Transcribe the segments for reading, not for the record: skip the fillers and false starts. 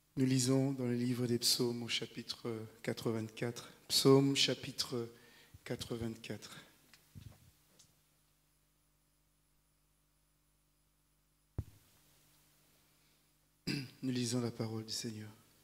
Nous lisons dans le livre des psaumes au chapitre 84. Psaume chapitre 84. Nous lisons la parole du Seigneur.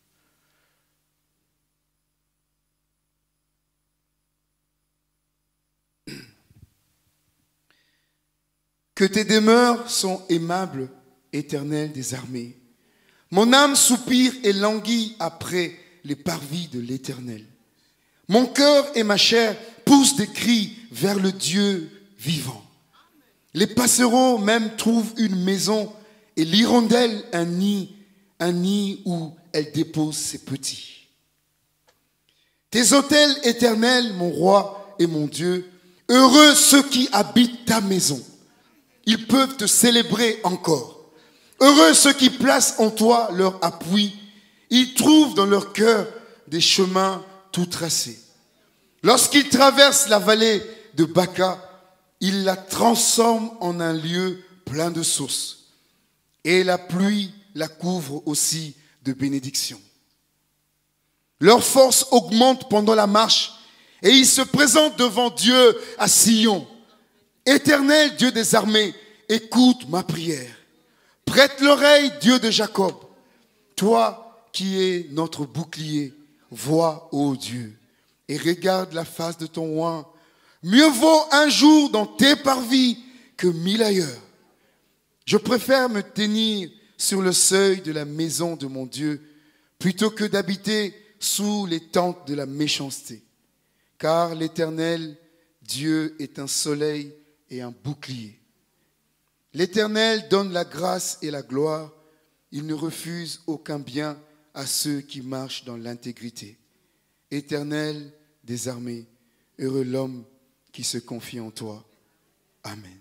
Que tes demeures sont aimables, Éternel des armées. Mon âme soupire et languit après les parvis de l'Éternel. Mon cœur et ma chair poussent des cris vers le Dieu vivant. Les passereaux même trouvent une maison et l'hirondelle un nid où elle dépose ses petits. Tes autels éternels, mon roi et mon Dieu, heureux ceux qui habitent ta maison. Ils peuvent te célébrer encore. Heureux ceux qui placent en toi leur appui. Ils trouvent dans leur cœur des chemins tout tracés. Lorsqu'ils traversent la vallée de Baca, ils la transforment en un lieu plein de sources. Et la pluie la couvre aussi de bénédictions. Leur force augmente pendant la marche et ils se présentent devant Dieu à Sion. Éternel Dieu des armées, écoute ma prière. Prête l'oreille, Dieu de Jacob. Toi qui es notre bouclier, vois, ô Dieu, et regarde la face de ton roi. Mieux vaut un jour dans tes parvis que 1000 ailleurs. Je préfère me tenir sur le seuil de la maison de mon Dieu plutôt que d'habiter sous les tentes de la méchanceté. Car l'Éternel, Dieu, est un soleil et un bouclier. L'Éternel donne la grâce et la gloire. Il ne refuse aucun bien à ceux qui marchent dans l'intégrité. Éternel des armées, heureux l'homme qui se confie en toi. Amen.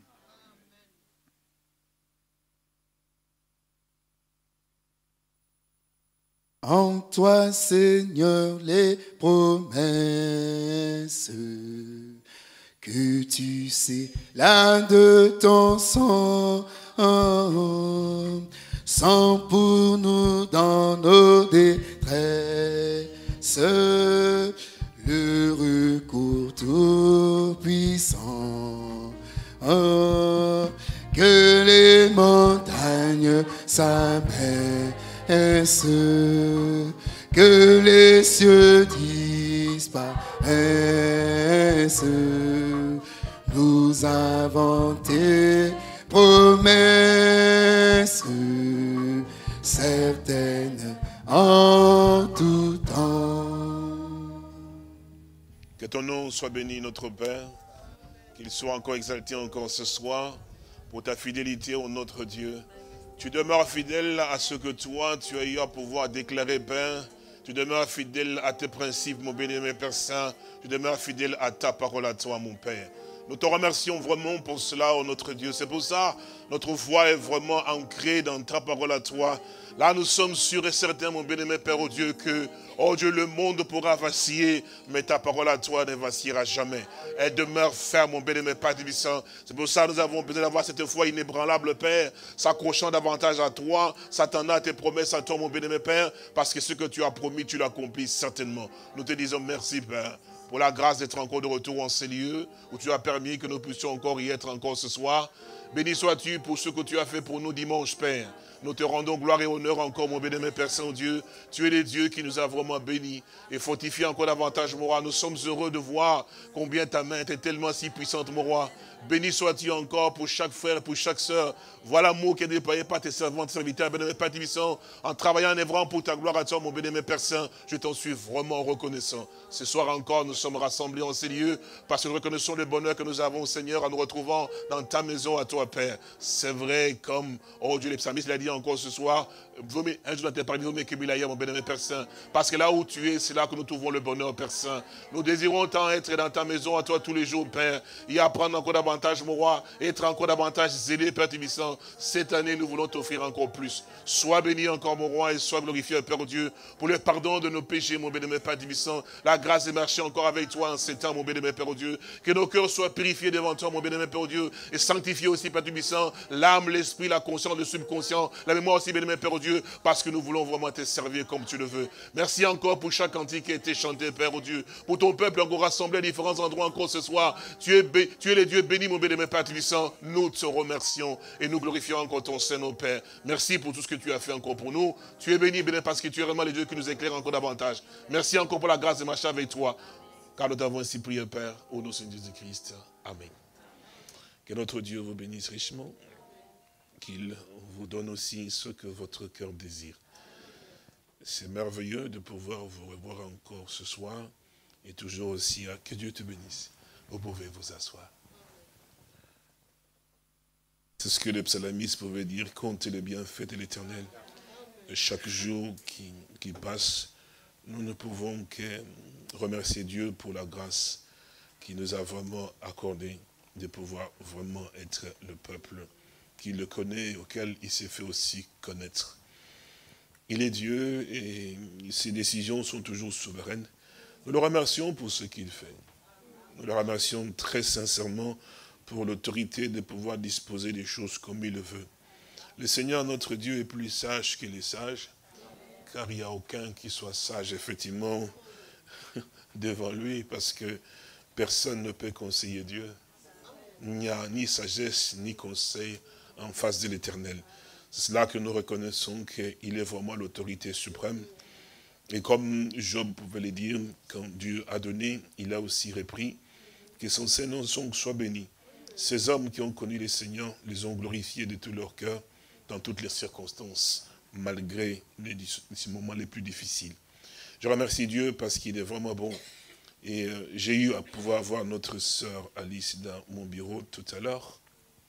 En toi, Seigneur, les promesses que tu sais, l'un de ton sang, sang pour nous dans nos détresses, le recours tout puissant, que les montagnes s'abaissent, que les cieux disparaissent. Nous avons tes promesses certaines en tout temps. Que ton nom soit béni, notre Père, qu'il soit encore exalté encore ce soir pour ta fidélité, ô notre Dieu. Tu demeures fidèle à ce que toi, tu as eu à pouvoir déclarer, Père. Tu demeures fidèle à tes principes, mon béni-aimé Père Saint. Tu demeures fidèle à ta parole à toi, mon Père. Nous te remercions vraiment pour cela, oh notre Dieu. C'est pour ça notre foi est vraiment ancrée dans ta parole à toi. Là, nous sommes sûrs et certains, mon bien-aimé Père, oh Dieu, que, oh Dieu, le monde pourra vaciller, mais ta parole à toi ne vacillera jamais. Elle demeure ferme, mon bien-aimé Père Tibissant. C'est pour ça que nous avons besoin d'avoir cette foi inébranlable, Père, s'accrochant davantage à toi, s'attendant à tes promesses à toi, mon bien-aimé Père, parce que ce que tu as promis, tu l'accomplis certainement. Nous te disons merci, Père, pour la grâce d'être encore de retour en ces lieux, où tu as permis que nous puissions encore y être encore ce soir. Béni sois-tu pour ce que tu as fait pour nous dimanche, Père. Nous te rendons gloire et honneur encore, mon bien-aimé Père Saint-Dieu. Tu es le Dieu qui nous a vraiment bénis et fortifié encore davantage, mon roi. Nous sommes heureux de voir combien ta main était tellement si puissante, mon roi. Béni sois-tu encore pour chaque frère, pour chaque sœur. Voilà l'amour qui est déployé par tes servantes, serviteurs, bien-aimé Père Tibissant, en travaillant en œuvrant pour ta gloire à toi, mon bien-aimé Père Saint. Je t'en suis vraiment reconnaissant. Ce soir encore, nous sommes rassemblés en ces lieux parce que nous reconnaissons le bonheur que nous avons, Seigneur, en nous retrouvant dans ta maison à toi, Père. C'est vrai, comme, oh Dieu, les psalmistes l'a dit encore ce soir, un jour dans tes parmi mes Kébilaïa, mon bien-aimé Père Saint, parce que là où tu es, c'est là que nous trouvons le bonheur, Père Saint. Nous désirons tant être dans ta maison à toi tous les jours, Père, et apprendre encore davantage, mon roi, être encore davantage zélé, Père Tibissant. Cette année, nous voulons t'offrir encore plus. Sois béni encore, mon roi, et sois glorifié, Père Dieu, pour le pardon de nos péchés, mon bien-aimé Père Tibissant, la grâce de marcher encore avec toi en ces temps, mon bien-aimé Père Dieu, que nos cœurs soient purifiés devant toi, mon bien-aimé Père Dieu, et sanctifiés aussi, Père Tibissant, l'âme, l'esprit, la conscience, le subconscient, la mémoire aussi, bien-aimé Père Dieu, parce que nous voulons vraiment te servir comme tu le veux. Merci encore pour chaque cantique qui a été chanté, Père Dieu, pour ton peuple encore rassemblé à différents endroits encore ce soir. Tu es le Dieu béni, mon bien-aimé Père Tubissant. Nous te remercions et nous glorifions encore ton Saint, Père. Merci pour tout ce que tu as fait encore pour nous. Tu es béni, béni, parce que tu es vraiment le Dieu qui nous éclaire encore davantage. Merci encore pour la grâce de marcher avec toi. Car nous t'avons ainsi prié, Père, au nom de Jésus-Christ. Amen. Que notre Dieu vous bénisse richement, qu'il vous donne aussi ce que votre cœur désire. C'est merveilleux de pouvoir vous revoir encore ce soir, et toujours aussi, que Dieu te bénisse. Vous pouvez vous asseoir. C'est ce que le psalmiste pouvait dire, comptez les bienfaits de l'Éternel. Chaque jour qui passe, nous ne pouvons que remercier Dieu pour la grâce qu'il nous a vraiment accordée de pouvoir vraiment être le peuple qui le connaît et auquel il s'est fait aussi connaître. Il est Dieu et ses décisions sont toujours souveraines. Nous le remercions pour ce qu'il fait. Nous le remercions très sincèrement pour l'autorité de pouvoir disposer des choses comme il le veut. Le Seigneur, notre Dieu, est plus sage que les sages, car il n'y a aucun qui soit sage, effectivement, devant lui, parce que personne ne peut conseiller Dieu. Il n'y a ni sagesse, ni conseil en face de l'Éternel. C'est là que nous reconnaissons qu'il est vraiment l'autorité suprême. Et comme Job pouvait le dire, quand Dieu a donné, il a aussi repris, que son Saint-Nom soit béni. Ces hommes qui ont connu le Seigneur les ont glorifiés de tout leur cœur, dans toutes les circonstances, malgré les moments les plus difficiles. Je remercie Dieu parce qu'il est vraiment bon. Et j'ai eu à pouvoir voir notre sœur Alice dans mon bureau tout à l'heure.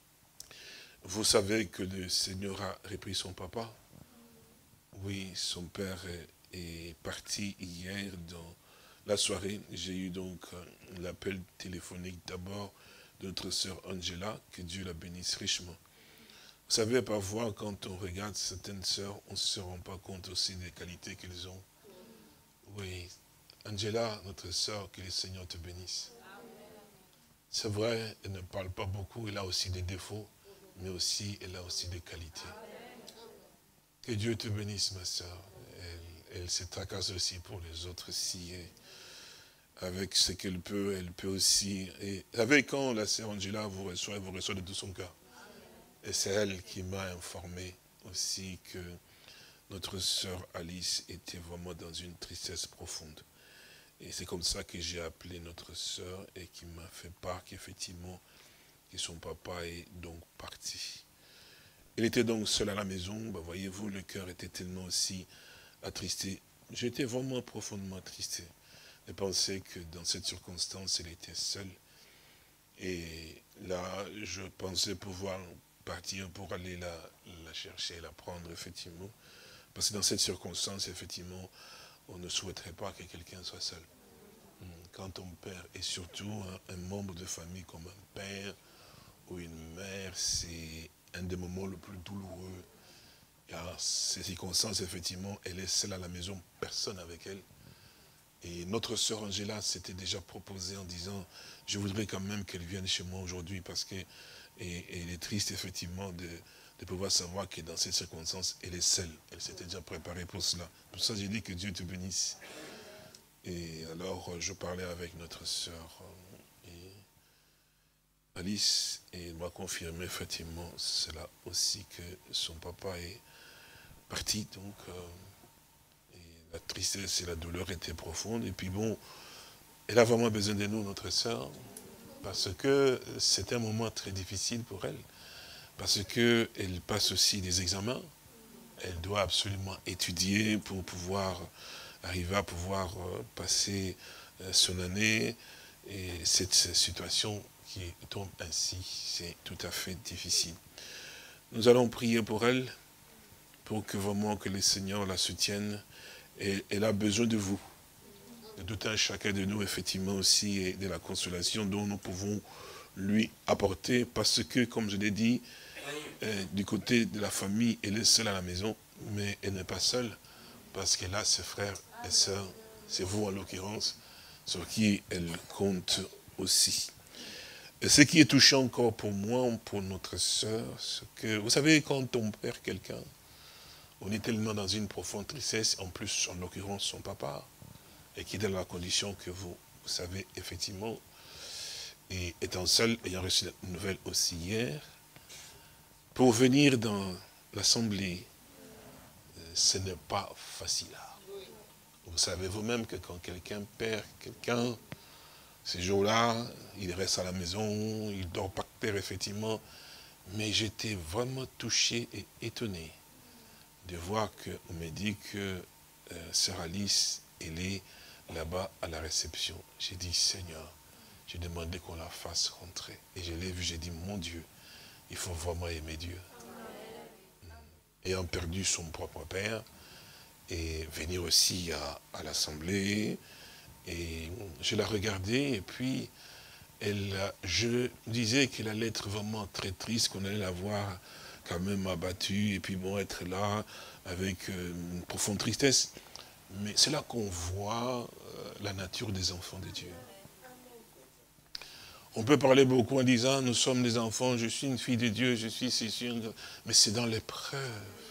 Vous savez que le Seigneur a repris son papa. Oui, son père est parti hier dans la soirée. J'ai eu donc l'appel téléphonique d'abord de notre sœur Angela, que Dieu la bénisse richement. Vous savez, parfois, quand on regarde certaines sœurs, on ne se rend pas compte aussi des qualités qu'elles ont. Oui, Angela, notre sœur, que le Seigneur te bénisse. C'est vrai, elle ne parle pas beaucoup, elle a aussi des défauts, mais aussi, elle a aussi des qualités. Que Dieu te bénisse, ma sœur. Elle se tracasse aussi pour les autres si avec ce qu'elle peut, elle peut aussi. Et avec quand la sœur Angela vous reçoit de tout son cœur. Et c'est elle qui m'a informé aussi que notre sœur Alice était vraiment dans une tristesse profonde. Et c'est comme ça que j'ai appelé notre sœur et qui m'a fait part qu'effectivement, que son papa est donc parti. Elle était donc seule à la maison, ben voyez-vous, le cœur était tellement aussi attristé. J'étais vraiment profondément attristé de penser que dans cette circonstance, elle était seule. Et là, je pensais pouvoir partir pour aller la chercher, la prendre, effectivement. Parce que dans cette circonstance, effectivement, on ne souhaiterait pas que quelqu'un soit seul. Quand on perd, et surtout un membre de famille comme un père ou une mère, c'est un des moments les plus douloureux. Car ces circonstances, effectivement, elle est seule à la maison, personne avec elle. Et notre sœur Angela s'était déjà proposée en disant, je voudrais quand même qu'elle vienne chez moi aujourd'hui parce qu'elle est triste, effectivement, de pouvoir savoir que dans cette circonstance, elle est seule. Elle s'était déjà préparée pour cela. Pour ça, j'ai dit que Dieu te bénisse. Et alors, je parlais avec notre sœur Alice, et elle m'a confirmé, effectivement, cela aussi, que son papa est parti. Donc, la tristesse et la douleur étaient profondes. Et puis bon, elle a vraiment besoin de nous, notre sœur, parce que c'est un moment très difficile pour elle. Parce qu'elle passe aussi des examens. Elle doit absolument étudier pour pouvoir arriver à pouvoir passer son année. Et cette situation qui tombe ainsi, c'est tout à fait difficile. Nous allons prier pour elle, pour que vraiment que le Seigneur la soutienne. Et elle a besoin de vous, de tout un chacun de nous, effectivement, aussi, et de la consolation dont nous pouvons lui apporter, parce que, comme je l'ai dit, du côté de la famille, elle est seule à la maison, mais elle n'est pas seule, parce qu'elle a ses frères et sœurs, c'est vous en l'occurrence, sur qui elle compte aussi. Et ce qui est touchant encore pour moi, pour notre sœur, c'est que, vous savez, quand on perd quelqu'un, on est tellement dans une profonde tristesse, en plus, en l'occurrence, son papa, et qui est dans la condition que vous savez, effectivement, et étant seul, ayant reçu la nouvelle aussi hier, pour venir dans l'assemblée, ce n'est pas facile. Vous savez vous-même que quand quelqu'un perd quelqu'un, ces jours-là, il reste à la maison, il dort par terre, effectivement. Mais j'étais vraiment touché et étonné de voir qu'on me dit que Sœur Alice, elle est là-bas à la réception. J'ai dit, Seigneur, j'ai demandé qu'on la fasse rentrer. Et je l'ai vu, j'ai dit, mon Dieu, il faut vraiment aimer Dieu. Ayant perdu son propre père, et venir aussi à l'assemblée, et je la regardais, et puis je disais qu'elle allait être vraiment très triste, qu'on allait la voir quand même abattue, et puis bon, être là avec une profonde tristesse. Mais c'est là qu'on voit la nature des enfants de Dieu. On peut parler beaucoup en disant, nous sommes des enfants, je suis une fille de Dieu, je suis ceci, mais c'est dans l'épreuve.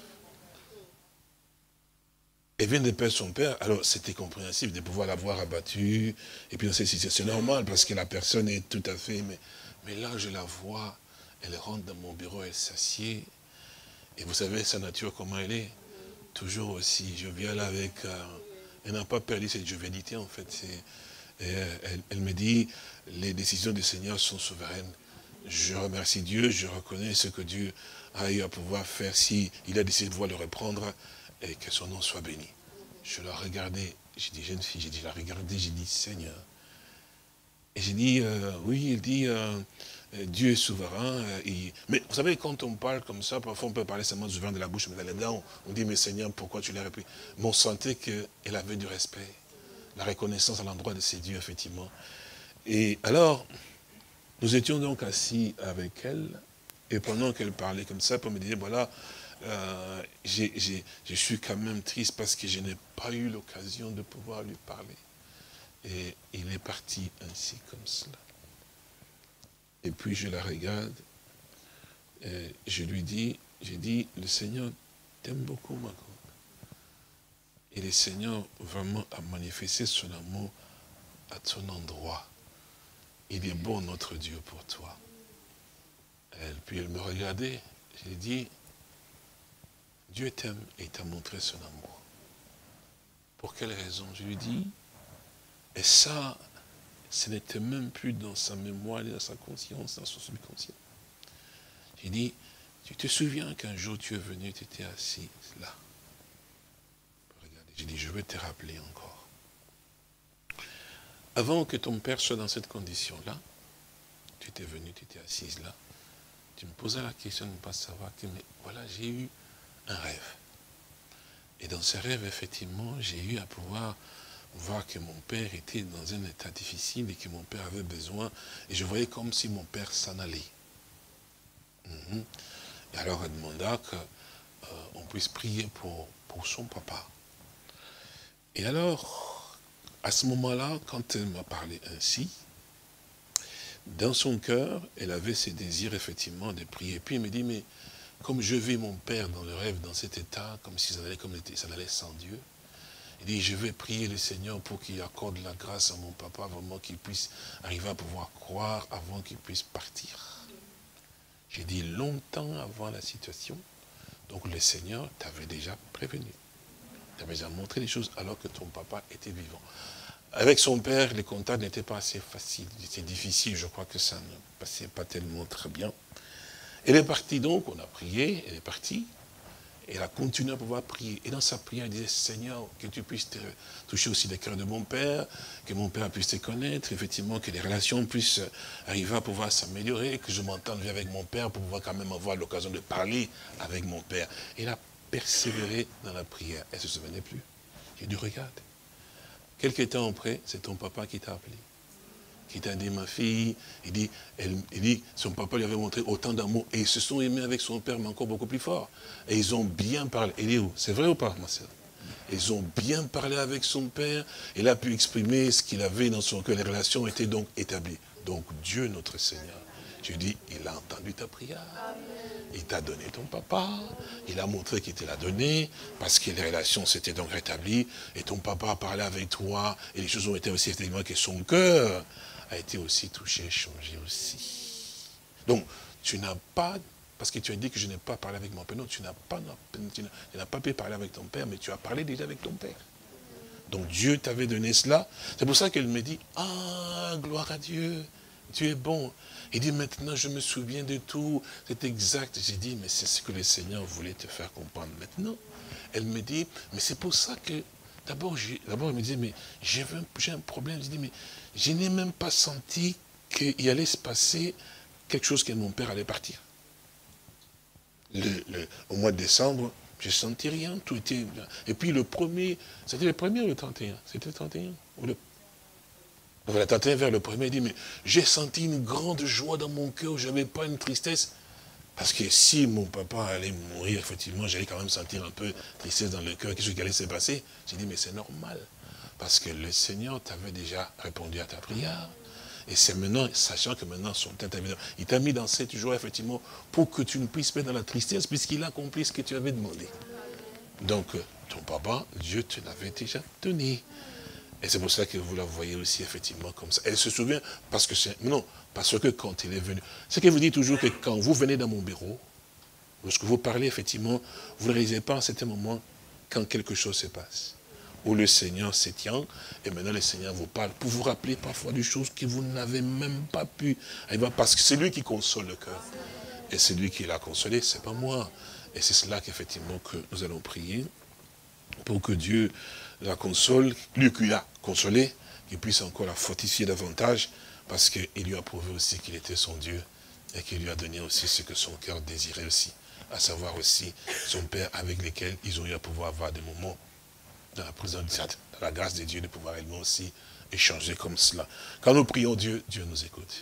Elle vient de perdre son père, alors c'était compréhensible de pouvoir l'avoir abattue, et puis c'est normal, parce que la personne est tout à fait, mais là je la vois, elle rentre dans mon bureau, elle s'assied, et vous savez sa nature comment elle est, toujours aussi, je viens là avec, elle n'a pas perdu cette jovialité en fait, elle me dit, les décisions du Seigneur sont souveraines, je remercie Dieu, je reconnais ce que Dieu a eu à pouvoir faire, si il a décidé de pouvoir le reprendre, et que son nom soit béni. Je la regardais, j'ai dit, jeune fille, j'ai dit, la regardais, j'ai dit, Seigneur. Et j'ai dit, oui, il dit, Dieu est souverain. Mais vous savez, quand on parle comme ça, parfois on peut parler seulement souverain de la bouche, mais dans les dents, on dit, mais Seigneur, pourquoi tu l'as répété? Mais on sentait qu'elle avait du respect, la reconnaissance à l'endroit de ses dieux, effectivement. Et alors, nous étions donc assis avec elle, et pendant qu'elle parlait comme ça, pour me dire, voilà, je suis quand même triste parce que je n'ai pas eu l'occasion de pouvoir lui parler. Et il est parti ainsi comme cela. Et puis je la regarde, et je lui dis, j'ai dit, le Seigneur t'aime beaucoup, ma grande. Et le Seigneur vraiment a manifesté son amour à ton endroit. Il est bon notre Dieu pour toi. Puis elle me regardait, j'ai dit, Dieu t'aime et il t'a montré son amour. Pour quelle raison? Je lui dis, et ça, ce n'était même plus dans sa mémoire, dans sa conscience, dans son subconscient. J'ai dit, tu te souviens qu'un jour tu es venu, tu étais assis là. Regardez, j'ai dit, je vais te rappeler encore. Avant que ton père soit dans cette condition-là, tu étais venu, tu étais assise là, tu me posais la question de ne pas savoir que, mais voilà, j'ai eu un rêve. Et dans ce rêve, effectivement, j'ai eu à pouvoir voir que mon père était dans un état difficile et que mon père avait besoin. Et je voyais comme si mon père s'en allait. Et alors, elle demanda qu'on puisse prier pour son papa. Et alors, à ce moment-là, quand elle m'a parlé ainsi, dans son cœur, elle avait ses désirs, effectivement, de prier. Et puis, elle me dit, mais comme je vis mon père dans le rêve, dans cet état, comme si ça allait sans Dieu, il dit, je vais prier le Seigneur pour qu'il accorde la grâce à mon papa, vraiment qu'il puisse arriver à pouvoir croire avant qu'il puisse partir. J'ai dit, longtemps avant la situation, donc le Seigneur t'avait déjà prévenu. T'avait déjà montré les choses alors que ton papa était vivant. Avec son père, les contacts n'étaient pas assez faciles, c'était difficile, je crois que ça ne passait pas tellement très bien. Elle est partie donc, on a prié, elle est partie, et elle a continué à pouvoir prier. Et dans sa prière, elle disait, Seigneur, que tu puisses toucher aussi les cœurs de mon père, que mon père puisse te connaître, effectivement, que les relations puissent arriver à pouvoir s'améliorer, que je m'entende bien avec mon père pour pouvoir quand même avoir l'occasion de parler avec mon père. Et elle a persévéré dans la prière. Elle ne se souvenait plus. J'ai dit, regarde, quelques temps après, c'est ton papa qui t'a appelé. Qui t'a dit, ma fille, il dit, son papa lui avait montré autant d'amour, et ils se sont aimés avec son père, mais encore beaucoup plus fort. Et ils ont bien parlé. Il est où? C'est vrai ou pas, ma soeur? Ils ont bien parlé avec son père, il a pu exprimer ce qu'il avait dans son cœur, les relations étaient donc établies. Donc Dieu, notre Seigneur, Tu dis, il a entendu ta prière. Il t'a donné ton papa. Il a montré qu'il te l'a donné parce que les relations s'étaient donc rétablies. Et ton papa a parlé avec toi. Et les choses ont été aussi effectivement que son cœur a été aussi touché, changé aussi. Donc, tu n'as pas, parce que tu as dit que je n'ai pas parlé avec mon père. Non, tu n'as pas pu parler avec ton père, mais tu as parlé déjà avec ton père. Donc Dieu t'avait donné cela. C'est pour ça qu'elle me dit, ah, gloire à Dieu, tu es bon. Il dit, maintenant je me souviens de tout, c'est exact. J'ai dit, mais c'est ce que le Seigneur voulait te faire comprendre maintenant. Elle me dit, mais c'est pour ça que, d'abord elle me dit, mais j'ai un problème. Je dis, mais je n'ai même pas senti qu'il allait se passer quelque chose que mon père allait partir. Au mois de décembre, je ne sentis rien, tout était bien. Et puis le premier, c'était le premier ou le 31? C'était le 31 ou le... Le 31 vers le premier, il dit, mais j'ai senti une grande joie dans mon cœur, je n'avais pas une tristesse. Parce que si mon papa allait mourir, effectivement, j'allais quand même sentir un peu tristesse dans le cœur, quelque chose qui allait se passer. J'ai dit, mais c'est normal. Parce que le Seigneur t'avait déjà répondu à ta prière. Et c'est maintenant, sachant que maintenant son temps t'avait... Il t'a mis dans cette joie, effectivement, pour que tu ne puisses pas être dans la tristesse, puisqu'il a accompli ce que tu avais demandé. Donc, ton papa, Dieu te l'avait déjà donné. Et c'est pour ça que vous la voyez aussi, effectivement, comme ça. Elle se souvient, parce que c'est... Non, parce que quand il est venu... C'est que vous dites toujours que quand vous venez dans mon bureau, lorsque vous parlez, effectivement, vous ne réalisez pas à un certain moment quand quelque chose se passe. Où le Seigneur se tient, et maintenant le Seigneur vous parle, pour vous rappeler parfois des choses que vous n'avez même pas pu. Parce que c'est lui qui console le cœur. Et c'est lui qui l'a consolé, c'est pas moi. Et c'est cela qu'effectivement que nous allons prier, pour que Dieu la console, lui qui l'a consolé, qu'il puisse encore la fortifier davantage, parce qu'il lui a prouvé aussi qu'il était son Dieu, et qu'il lui a donné aussi ce que son cœur désirait aussi, à savoir aussi son Père avec lequel ils ont eu à pouvoir avoir des moments dans la présence, dans la grâce de Dieu, de pouvoir également aussi échanger comme cela. Quand nous prions Dieu, Dieu nous écoute.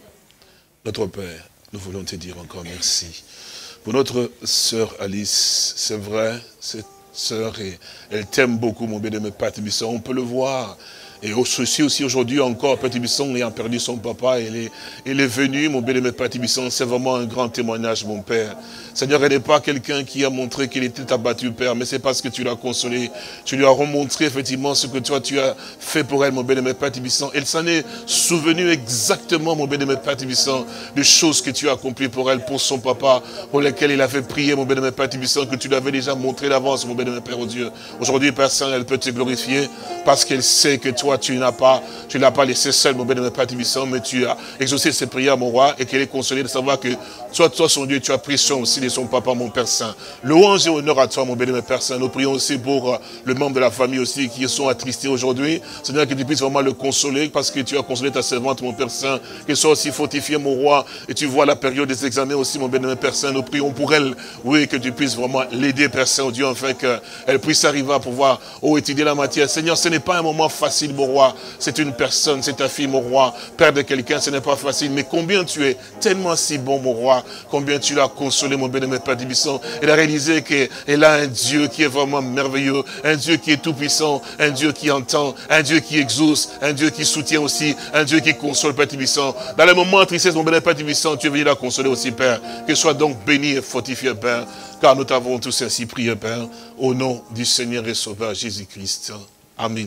Notre Père, nous voulons te dire encore merci. Pour notre sœur Alice, c'est vrai, cette sœur, elle t'aime beaucoup, mon bien-aimé Père Tibisson, on peut le voir. Et aussi aujourd'hui encore, Père Tibisson ayant perdu son papa, il est venu, mon bien-aimé Père Tibisson, c'est vraiment un grand témoignage, mon Père. Seigneur, elle n'est pas quelqu'un qui a montré qu'il était abattu, Père, mais c'est parce que tu l'as consolé. Tu lui as remontré effectivement ce que toi tu as fait pour elle, mon bien-aimé Père Tibisson. Elle s'en est souvenue exactement, mon bien-aimé Père Tibisson, des choses que tu as accomplies pour elle, pour son papa, pour lesquelles il avait prié, mon bien-aimé Père Tibisson, que tu lui avais déjà montré d'avance, mon bien-aimé Père, oh Dieu. Aujourd'hui, Père Saint, elle peut te glorifier parce qu'elle sait que toi, tu l'as pas laissé seul, mon bien-aimé Père Tibisson, mais tu as exaucé ses prières, mon roi, et qu'elle est consolée de savoir que toi, son Dieu, tu as pris soin aussi de son papa, mon Père Saint. Louange et honneur à toi, mon bien-aimé Père Saint. Nous prions aussi pour le membre de la famille aussi qui sont attristés aujourd'hui. Seigneur, que tu puisses vraiment le consoler, parce que tu as consolé ta servante, mon Père Saint, qu'elle soit aussi fortifiée, mon roi, et tu vois la période des examens aussi, mon bien-aimé Père Saint. Nous prions pour elle, oui, que tu puisses vraiment l'aider, Père Saint, oh Dieu, afin qu'elle puisse arriver à pouvoir étudier la matière. Seigneur, ce n'est pas un moment facile, mon roi. C'est une personne, c'est ta fille, mon roi. Père de quelqu'un, ce n'est pas facile. Mais combien tu es tellement si bon, mon roi. Combien tu l'as consolé, mon bien-aimé Père Tibisson. Elle a réalisé qu'elle a un Dieu qui est vraiment merveilleux. Un Dieu qui est tout puissant. Un Dieu qui entend. Un Dieu qui exauce. Un Dieu qui soutient aussi. Un Dieu qui console, Père Tibisson. Dans les moments de tristesse, mon bien-aimé Père Tibisson, tu es venu la consoler aussi, Père. Que soit donc béni et fortifié, Père. Car nous t'avons tous ainsi prié, Père. Au nom du Seigneur et Sauveur Jésus-Christ. Amen.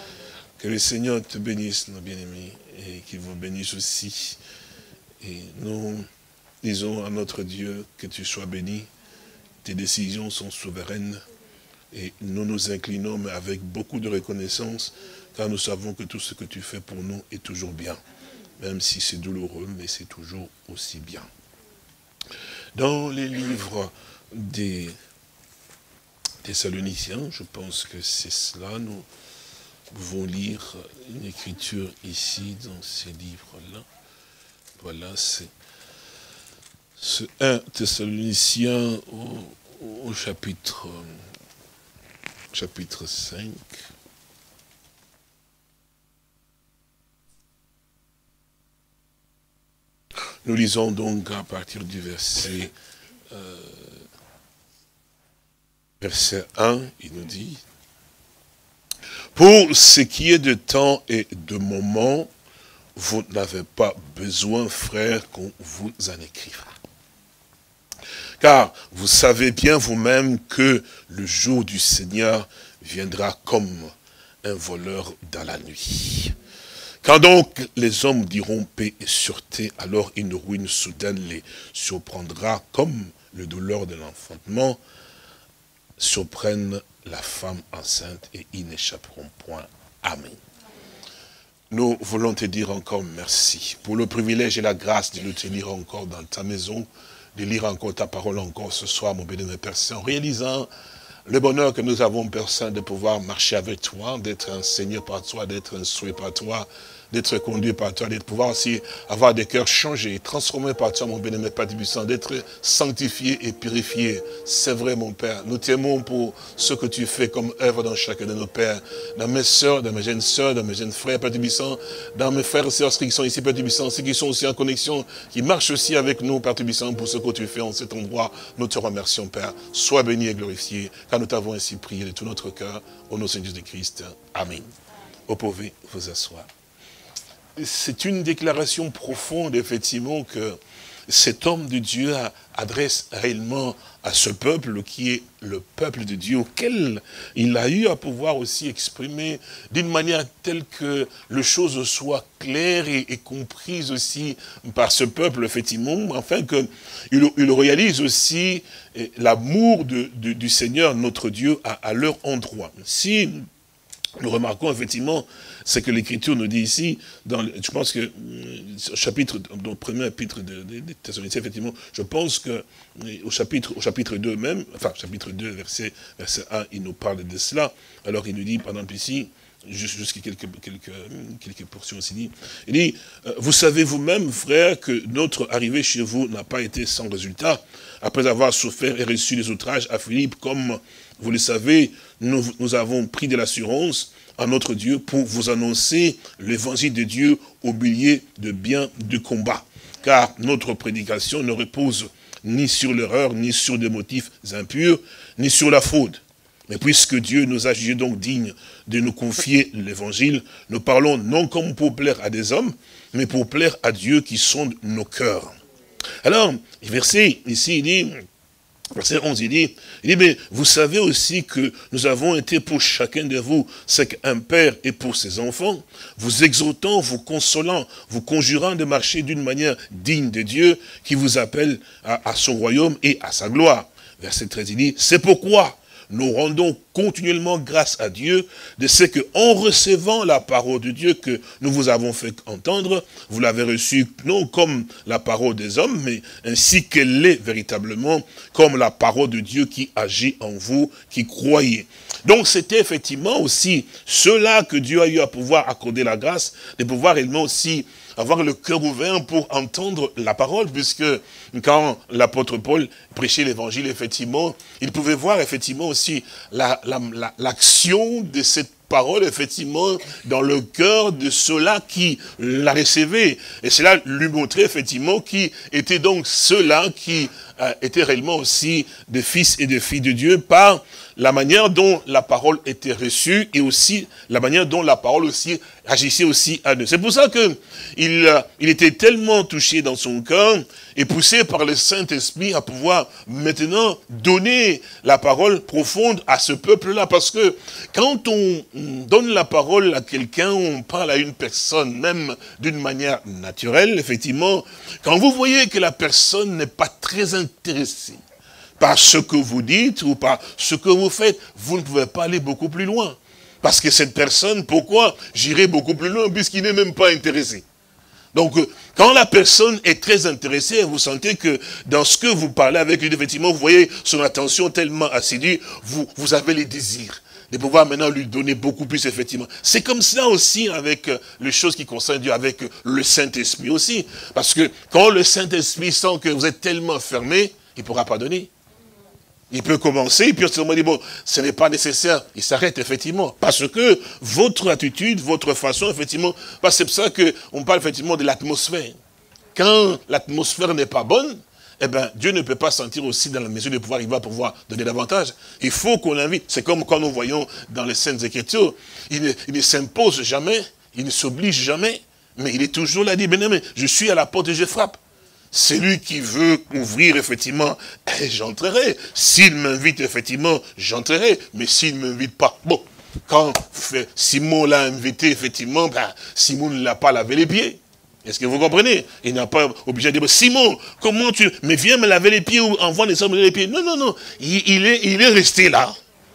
Que le Seigneur te bénisse, nos bien-aimés, et qu'il vous bénisse aussi. Et nous disons à notre Dieu que tu sois béni. Tes décisions sont souveraines. Et nous nous inclinons, mais avec beaucoup de reconnaissance, car nous savons que tout ce que tu fais pour nous est toujours bien. Même si c'est douloureux, mais c'est toujours aussi bien. Dans les livres des Thessaloniciens, je pense que c'est cela, nous pouvons lire une écriture ici, dans ces livres-là. Voilà, c'est ce 1 Thessaloniciens au chapitre 5. Nous lisons donc à partir du verset 1, il nous dit: pour ce qui est de temps et de moment, vous n'avez pas besoin, frères, qu'on vous en écrive. Car vous savez bien vous-même que le jour du Seigneur viendra comme un voleur dans la nuit. Quand donc les hommes diront paix et sûreté, alors une ruine soudaine les surprendra comme le douleur de l'enfantement surprennent la femme enceinte et ils n'échapperont point. Amen. Nous voulons te dire encore merci pour le privilège et la grâce de nous tenir encore dans ta maison, de lire encore ta parole encore ce soir, mon béni, mon Père Saint, en réalisant le bonheur que nous avons, Père Saint, de pouvoir marcher avec toi, d'être enseigné par toi, d'être instruit par toi, d'être conduit par toi, d'être pouvoir aussi avoir des cœurs changés, transformés par toi, mon bénémoine Père Tibissant, d'être sanctifié et purifié. C'est vrai, mon Père. Nous t'aimons pour ce que tu fais comme œuvre dans chacun de nos pères, dans mes sœurs, dans mes jeunes sœurs, dans mes jeunes frères, Père Tibissant, dans mes frères et sœurs qui sont ici, Père Tibissant, ceux qui sont aussi en connexion, qui marchent aussi avec nous, Père Tibissant, pour ce que tu fais en cet endroit. Nous te remercions, Père. Sois béni et glorifié, car nous t'avons ainsi prié de tout notre cœur, au nom de Jésus-Christ. Amen. Vous pouvez vous asseoir. C'est une déclaration profonde, effectivement, que cet homme de Dieu adresse réellement à ce peuple qui est le peuple de Dieu, auquel il a eu à pouvoir aussi exprimer d'une manière telle que les choses soient claires et comprises aussi par ce peuple, effectivement, afin qu'il réalise aussi l'amour du Seigneur, notre Dieu, à leur endroit. Si nous remarquons effectivement ce que l'Écriture nous dit ici, je pense que dans le premier chapitre de Thessaloniciens, effectivement, je pense que au chapitre 2 même, enfin chapitre 2, verset 1, il nous parle de cela. Alors il nous dit, par exemple ici, jusqu'à quelques portions aussi, il dit, vous savez vous-même, frères, que notre arrivée chez vous n'a pas été sans résultat, après avoir souffert et reçu des outrages à Philippe, comme vous le savez, nous avons pris de l'assurance à notre Dieu pour vous annoncer l'évangile de Dieu au milieu de biens de combat. Car notre prédication ne repose ni sur l'erreur, ni sur des motifs impurs, ni sur la fraude. Mais puisque Dieu nous a jugés donc dignes de nous confier l'évangile, nous parlons non comme pour plaire à des hommes, mais pour plaire à Dieu qui sonde nos cœurs. Alors, verset ici, il dit... Verset 11, il dit, mais vous savez aussi que nous avons été pour chacun de vous, ce qu'un père est pour ses enfants, vous exhortant, vous consolant, vous conjurant de marcher d'une manière digne de Dieu, qui vous appelle à son royaume et à sa gloire. Verset 13, il dit, c'est pourquoi nous rendons continuellement grâce à Dieu de ce que, en recevant la parole de Dieu que nous vous avons fait entendre, vous l'avez reçue non comme la parole des hommes, mais ainsi qu'elle est véritablement comme la parole de Dieu qui agit en vous, qui croyez. Donc c'était effectivement aussi cela que Dieu a eu à pouvoir accorder la grâce, de pouvoir réellement aussi avoir le cœur ouvert pour entendre la parole, puisque quand l'apôtre Paul prêchait l'évangile, effectivement, il pouvait voir effectivement aussi l'action de cette parole, effectivement, dans le cœur de ceux-là qui la recevaient. Et cela lui montrait, effectivement, qui étaient donc ceux-là qui étaient réellement aussi des fils et des filles de Dieu par la manière dont la parole était reçue et aussi la manière dont la parole aussi agissait aussi à eux. C'est pour ça que il était tellement touché dans son cœur et poussé par le Saint-Esprit à pouvoir maintenant donner la parole profonde à ce peuple-là. Parce que quand on donne la parole à quelqu'un, on parle à une personne, même d'une manière naturelle, effectivement, quand vous voyez que la personne n'est pas très intéressée par ce que vous dites ou par ce que vous faites, vous ne pouvez pas aller beaucoup plus loin. Parce que cette personne, pourquoi j'irai beaucoup plus loin puisqu'il n'est même pas intéressé? Donc, quand la personne est très intéressée, vous sentez que dans ce que vous parlez avec lui, effectivement, vous voyez son attention tellement assidue, vous avez les désirs de pouvoir maintenant lui donner beaucoup plus, effectivement. C'est comme ça aussi avec les choses qui concernent Dieu, avec le Saint-Esprit aussi. Parce que quand le Saint-Esprit sent que vous êtes tellement fermé, il ne pourra pas donner. Il peut commencer, puis on dit, bon, ce n'est pas nécessaire. Il s'arrête, effectivement. Parce que votre attitude, votre façon, effectivement, c'est pour ça qu'on parle, effectivement, de l'atmosphère. Quand l'atmosphère n'est pas bonne, eh bien, Dieu ne peut pas sentir aussi dans la mesure de pouvoir, il va pouvoir donner davantage. Il faut qu'on l'invite. C'est comme quand nous voyons dans les Saintes Écritures, il ne s'impose jamais, il ne s'oblige jamais. Mais il est toujours là, il dit, mais je suis à la porte et je frappe. Celui qui veut ouvrir, effectivement, j'entrerai. S'il m'invite, effectivement, j'entrerai. Mais s'il ne m'invite pas, bon, quand Simon l'a invité, effectivement, Simon ne l'a pas lavé les pieds. Est-ce que vous comprenez? Il n'a pas obligé de dire, Simon, comment tu... Mais viens me laver les pieds ou envoie les hommes me laver les pieds. Non, non, non. Il est resté là.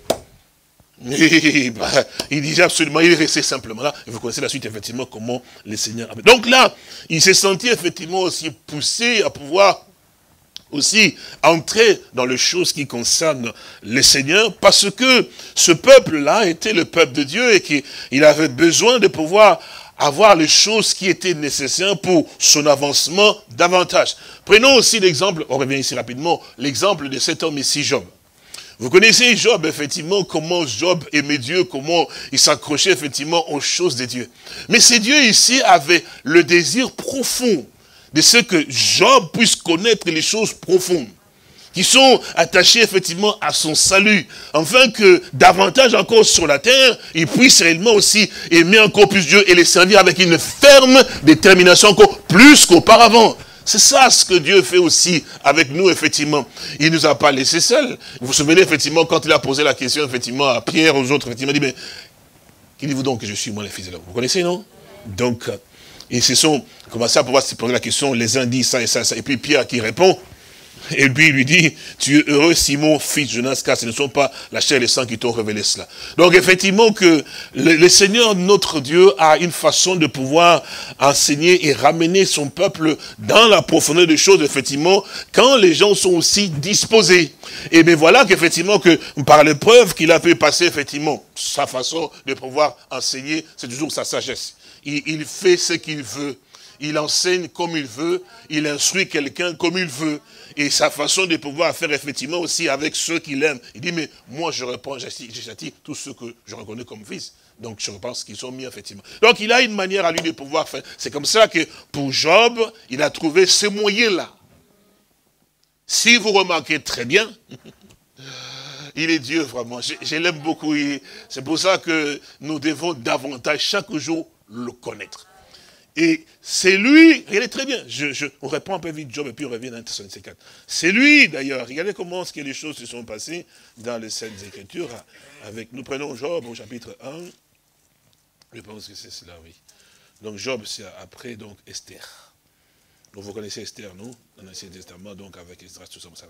Il disait absolument, il est resté simplement là. Et vous connaissez la suite, effectivement, comment le Seigneur a... Donc là, il s'est senti, effectivement, aussi poussé à pouvoir aussi entrer dans les choses qui concernent le Seigneur, parce que ce peuple-là était le peuple de Dieu et qu'il avait besoin de pouvoir avoir les choses qui étaient nécessaires pour son avancement davantage. Prenons aussi l'exemple, on revient ici rapidement, l'exemple de cet homme ici, Job. Vous connaissez Job, effectivement, comment Job aimait Dieu, comment il s'accrochait, effectivement, aux choses de Dieu. Mais ces dieux ici avaient le désir profond de ce que Job puisse connaître les choses profondes, qui sont attachées, effectivement, à son salut, afin que, davantage encore sur la terre, il puisse réellement aussi aimer encore plus Dieu et les servir avec une ferme détermination encore plus qu'auparavant. C'est ça ce que Dieu fait aussi avec nous, effectivement. Il ne nous a pas laissés seuls. Vous vous souvenez, effectivement, quand il a posé la question, effectivement, à Pierre, aux autres, effectivement, il dit, mais, qui dites-vous donc que je suis, moi, le fils de l'homme? Vous connaissez, non? Donc, ils se sont commencé à pouvoir se poser la question, les uns disent ça et ça, ça. Et puis Pierre qui répond, et puis il lui dit, tu es heureux Simon, fils de Jonas, car ce ne sont pas la chair et le sang qui t'ont révélé cela. Donc effectivement que le Seigneur, notre Dieu, a une façon de pouvoir enseigner et ramener son peuple dans la profondeur des choses, effectivement, quand les gens sont aussi disposés. Et bien voilà qu'effectivement, que par l'épreuve qu'il a pu passer, effectivement, sa façon de pouvoir enseigner, c'est toujours sa sagesse. Il fait ce qu'il veut. Il enseigne comme il veut. Il instruit quelqu'un comme il veut. Et sa façon de pouvoir faire effectivement aussi avec ceux qu'il aime. Il dit, mais moi je réponds, j'achâtie tous ceux que je reconnais comme fils. Donc je pense qu'ils sont mis effectivement. Donc il a une manière à lui de pouvoir faire. C'est comme ça que pour Job, il a trouvé ce moyen-là. Si vous remarquez très bien, il est Dieu vraiment. Je l'aime beaucoup. C'est pour ça que nous devons davantage chaque jour le connaître. Et c'est lui, regardez très bien, on reprend un peu vite Job et puis on revient dans Thessaloniciens 4. C'est lui d'ailleurs, regardez comment les choses se sont passées dans les Saintes Écritures. Nous prenons Job au chapitre 1, je pense que c'est cela, oui. Donc Job c'est après donc Esther. Donc vous connaissez Esther, non? Dans l'Ancien Testament, donc avec Esdras, tout ça, vous savez.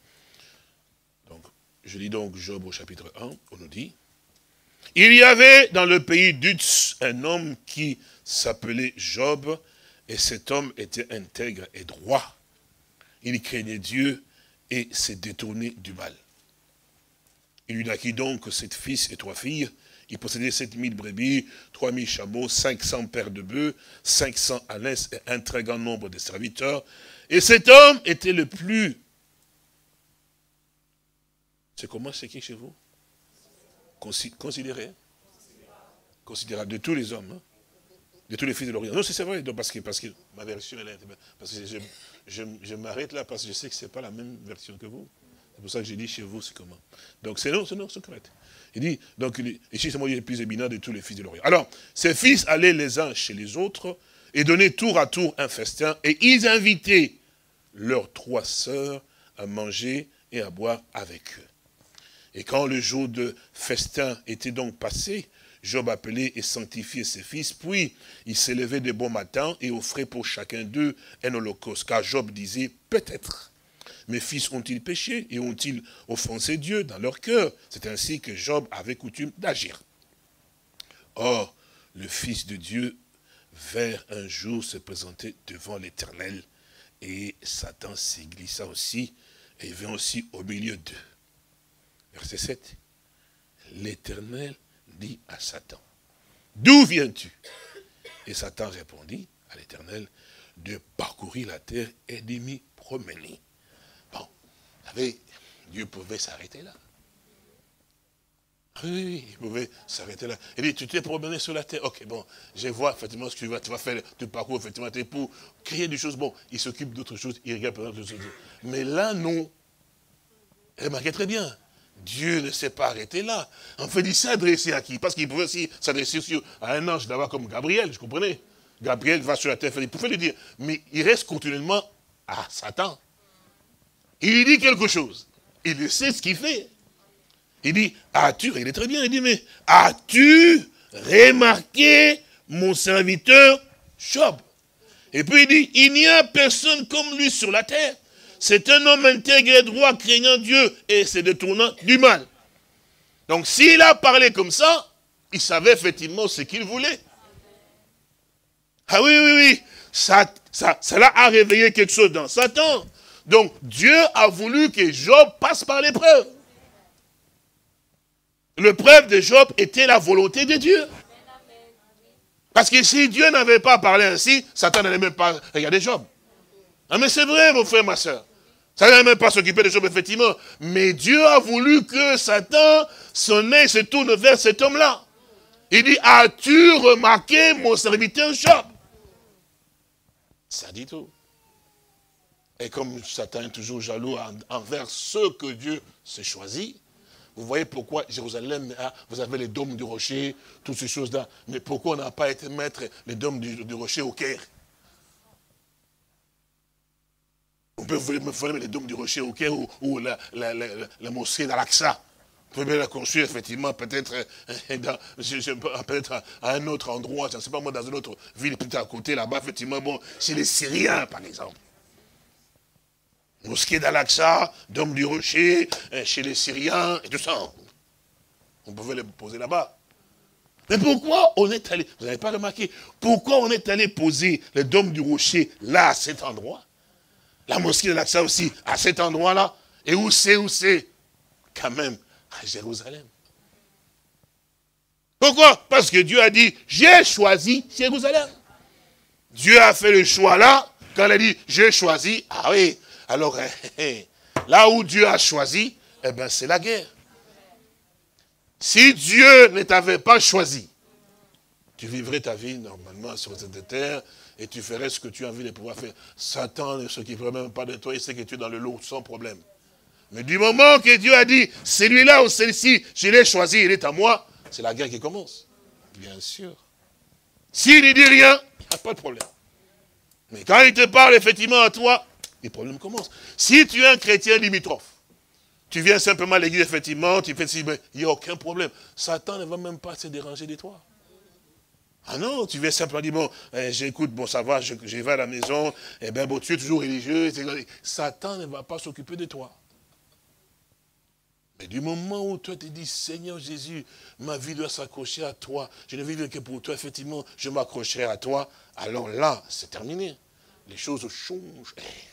Donc je lis donc Job au chapitre 1, on nous dit, il y avait dans le pays d'Uz un homme qui s'appelait Job, et cet homme était intègre et droit. Il craignait Dieu et s'est détourné du mal. Il lui naquit donc 7 fils et 3 filles. Il possédait 7000 brebis, 3000 chameaux, 500 paires de bœufs, 500 ânesses et un très grand nombre de serviteurs. Et cet homme était le plus... C'est comment c'est qui chez vous? Considéré. Considérable de tous les hommes. Hein? De tous les fils de l'Orient. Non, c'est vrai, parce que ma version, elle est... Parce que je m'arrête là, parce que je sais que ce n'est pas la même version que vous. C'est pour ça que j'ai dit chez vous, c'est comment. Donc c'est correct. Il dit, donc, ici c'est moi le plus éminent de tous les fils de l'Orient. Alors, ces fils allaient les uns chez les autres, et donnaient tour à tour un festin, et ils invitaient leurs 3 sœurs à manger et à boire avec eux. Et quand le jour de festin était donc passé, Job appelait et sanctifiait ses fils, puis il s'élevait de bon matin et offrait pour chacun d'eux un holocauste. Car Job disait, peut-être, mes fils ont-ils péché et ont-ils offensé Dieu dans leur cœur? C'est ainsi que Job avait coutume d'agir. Or, le Fils de Dieu vint un jour se présenter devant l'Éternel, et Satan s'y glissa aussi, et vint aussi au milieu d'eux. Verset 7. L'Éternel dit à Satan, d'où viens-tu? Et Satan répondit à l'Éternel, de parcourir la terre et de m'y promener. Bon, vous savez, Dieu pouvait s'arrêter là. Oui, il pouvait s'arrêter là. Il dit, tu t'es promené sur la terre. Ok, bon, je vois effectivement ce que tu vas faire, tu parcours effectivement, pour créer des choses. Bon, il s'occupe d'autres choses, il regarde d'autres choses. Mais là, non. Remarquez très bien. Dieu ne s'est pas arrêté là. En fait, il s'est adressé à qui? Parce qu'il pouvait aussi s'adresser à un ange d'abord comme Gabriel, je comprenais. Gabriel va sur la terre, il pouvait lui dire, mais il reste continuellement à Satan. Il lui dit quelque chose. Il sait ce qu'il fait. Il dit, il est très bien, il dit, mais as-tu remarqué mon serviteur Job? Et puis il dit, il n'y a personne comme lui sur la terre. C'est un homme intègre et droit, craignant Dieu et se détournant du mal. Donc s'il a parlé comme ça, il savait effectivement ce qu'il voulait. Ah oui, cela a réveillé quelque chose dans Satan. Donc Dieu a voulu que Job passe par l'épreuve. L'épreuve de Job était la volonté de Dieu. Parce que si Dieu n'avait pas parlé ainsi, Satan n'allait même pas regarder Job. Ah mais c'est vrai, mon frère, ma soeur. Ça n'allait même pas s'occuper de Job, effectivement. Mais Dieu a voulu que Satan, son œil se tourne vers cet homme-là. Il dit, as-tu remarqué mon serviteur Job? Ça dit tout. Et comme Satan est toujours jaloux envers ceux que Dieu s'est choisis, vous voyez pourquoi Jérusalem, vous avez les dômes du rocher, toutes ces choses-là. Mais pourquoi on n'a pas été mettre les dômes du rocher au Caire? On peut faire les dômes du rocher au Caire ou la mosquée d'Al-Aqsa. Vous pouvez la construire effectivement peut-être à un autre endroit, je ne sais pas moi, dans une autre ville peut-être à côté là-bas, effectivement, bon, chez les Syriens par exemple. Mosquée d'Al-Aqsa, Dôme du Rocher, chez les Syriens, et tout ça. On pouvait les poser là-bas. Mais pourquoi on est allé, vous n'avez pas remarqué, pourquoi on est allé poser le Dôme du Rocher là, à cet endroit? La mosquée d'Al-Aqsa aussi, à cet endroit-là. Et où c'est? Quand même, à Jérusalem. Pourquoi? Parce que Dieu a dit, j'ai choisi Jérusalem. Dieu a fait le choix là, quand il a dit, j'ai choisi, ah oui, alors, là où Dieu a choisi, eh bien, c'est la guerre. Si Dieu ne t'avait pas choisi, tu vivrais ta vie normalement sur cette terre et tu ferais ce que tu as envie de pouvoir faire. Satan ne s'occupe même pas de toi, il sait que tu es dans le lot sans problème. Mais du moment que Dieu a dit, celui-là ou celle-ci, je l'ai choisi, il est à moi, c'est la guerre qui commence. Bien sûr. S'il ne dit rien, il n'y a pas de problème. Mais quand il te parle effectivement à toi, les problèmes commencent. Si tu es un chrétien limitrophe, tu viens simplement à l'église, effectivement, tu fais si, mais il n'y a aucun problème. Satan ne va même pas se déranger de toi. Ah non, tu viens simplement dire, bon, j'écoute, bon, ça va, je vais à la maison, et bien, bon, tu es toujours religieux. Satan ne va pas s'occuper de toi. Mais du moment où toi te dis, Seigneur Jésus, ma vie doit s'accrocher à toi, je ne vis que pour toi, effectivement, je m'accrocherai à toi, alors là, c'est terminé. Les choses changent.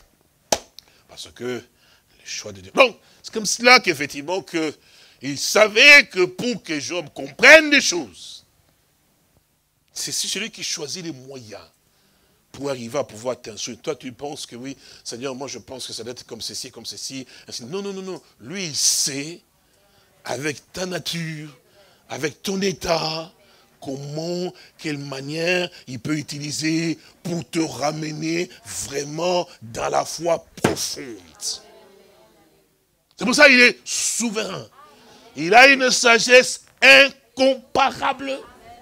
Parce que le choix de Dieu. Donc, c'est comme cela qu'effectivement, il savait que pour que Job comprenne des choses, c'est celui qui choisit les moyens pour arriver à pouvoir t'instruire. Toi, tu penses que oui, Seigneur, moi je pense que ça doit être comme ceci, comme ceci. Non, non, non, non. Lui, il sait, avec ta nature, avec ton état, comment, quelle manière il peut utiliser pour te ramener vraiment dans la foi profonde. C'est pour ça qu'il est souverain. Il a une sagesse incomparable.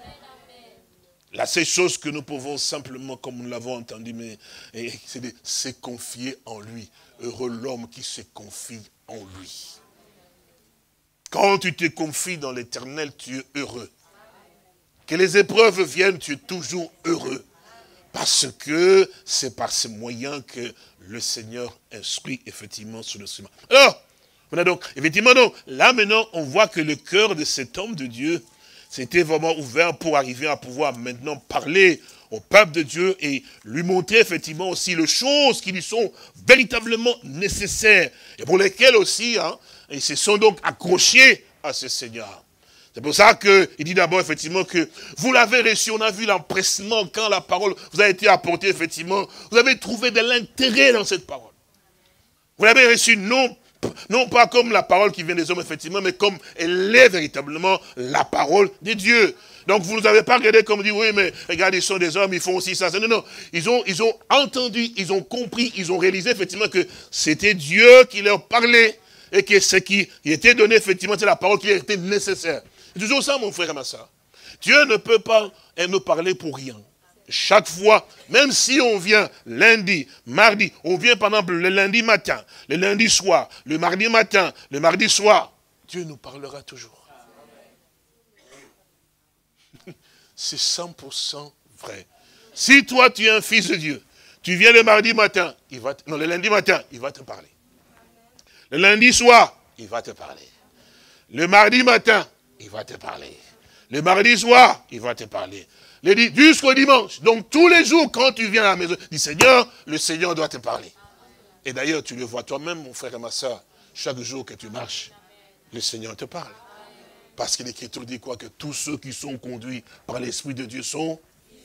La seule chose que nous pouvons simplement, comme nous l'avons entendu, c'est de se confier en lui. Heureux l'homme qui se confie en lui. Quand tu te confies dans l'Éternel, tu es heureux. Que les épreuves viennent, tu es toujours heureux. Parce que c'est par ces moyens que le Seigneur instruit effectivement sur le chemin. Alors, voilà donc, effectivement, donc, là maintenant, on voit que le cœur de cet homme de Dieu, c'était vraiment ouvert pour arriver à pouvoir maintenant parler au peuple de Dieu et lui montrer effectivement aussi les choses qui lui sont véritablement nécessaires et pour lesquelles aussi, ils se sont donc accrochés à ce Seigneur. C'est pour ça qu'il dit d'abord effectivement que vous l'avez reçu, on a vu l'empressement quand la parole vous a été apportée effectivement. Vous avez trouvé de l'intérêt dans cette parole. Vous l'avez reçu non pas comme la parole qui vient des hommes, effectivement, mais comme elle est véritablement la parole de Dieu. Donc vous ne avez pas regardé comme dit, oui, mais regarde, ils sont des hommes, ils font aussi ça. Non, non, ils ont entendu, ils ont compris, ils ont réalisé effectivement que c'était Dieu qui leur parlait et que ce qui était donné, effectivement, c'est la parole qui était nécessaire. C'est toujours ça, mon frère et ma soeur. Dieu ne peut pas nous parler pour rien. chaque fois, même si on vient lundi, mardi, on vient par exemple le lundi matin, le lundi soir, le mardi matin, le mardi soir, Dieu nous parlera toujours. C'est 100% vrai. Si toi tu es un fils de Dieu, tu viens le mardi matin, le lundi matin, il va te parler. Le lundi soir, il va te parler. Le mardi matin, il va te parler. Le mardi soir, il va te parler. Jusqu'au dimanche. Donc tous les jours, quand tu viens à la maison, dis Seigneur, le Seigneur doit te parler. Et d'ailleurs, tu le vois toi-même, mon frère et ma soeur, chaque jour que tu marches, le Seigneur te parle. Parce que l'Écriture dit quoi? Que tous ceux qui sont conduits par l'Esprit de Dieu sont...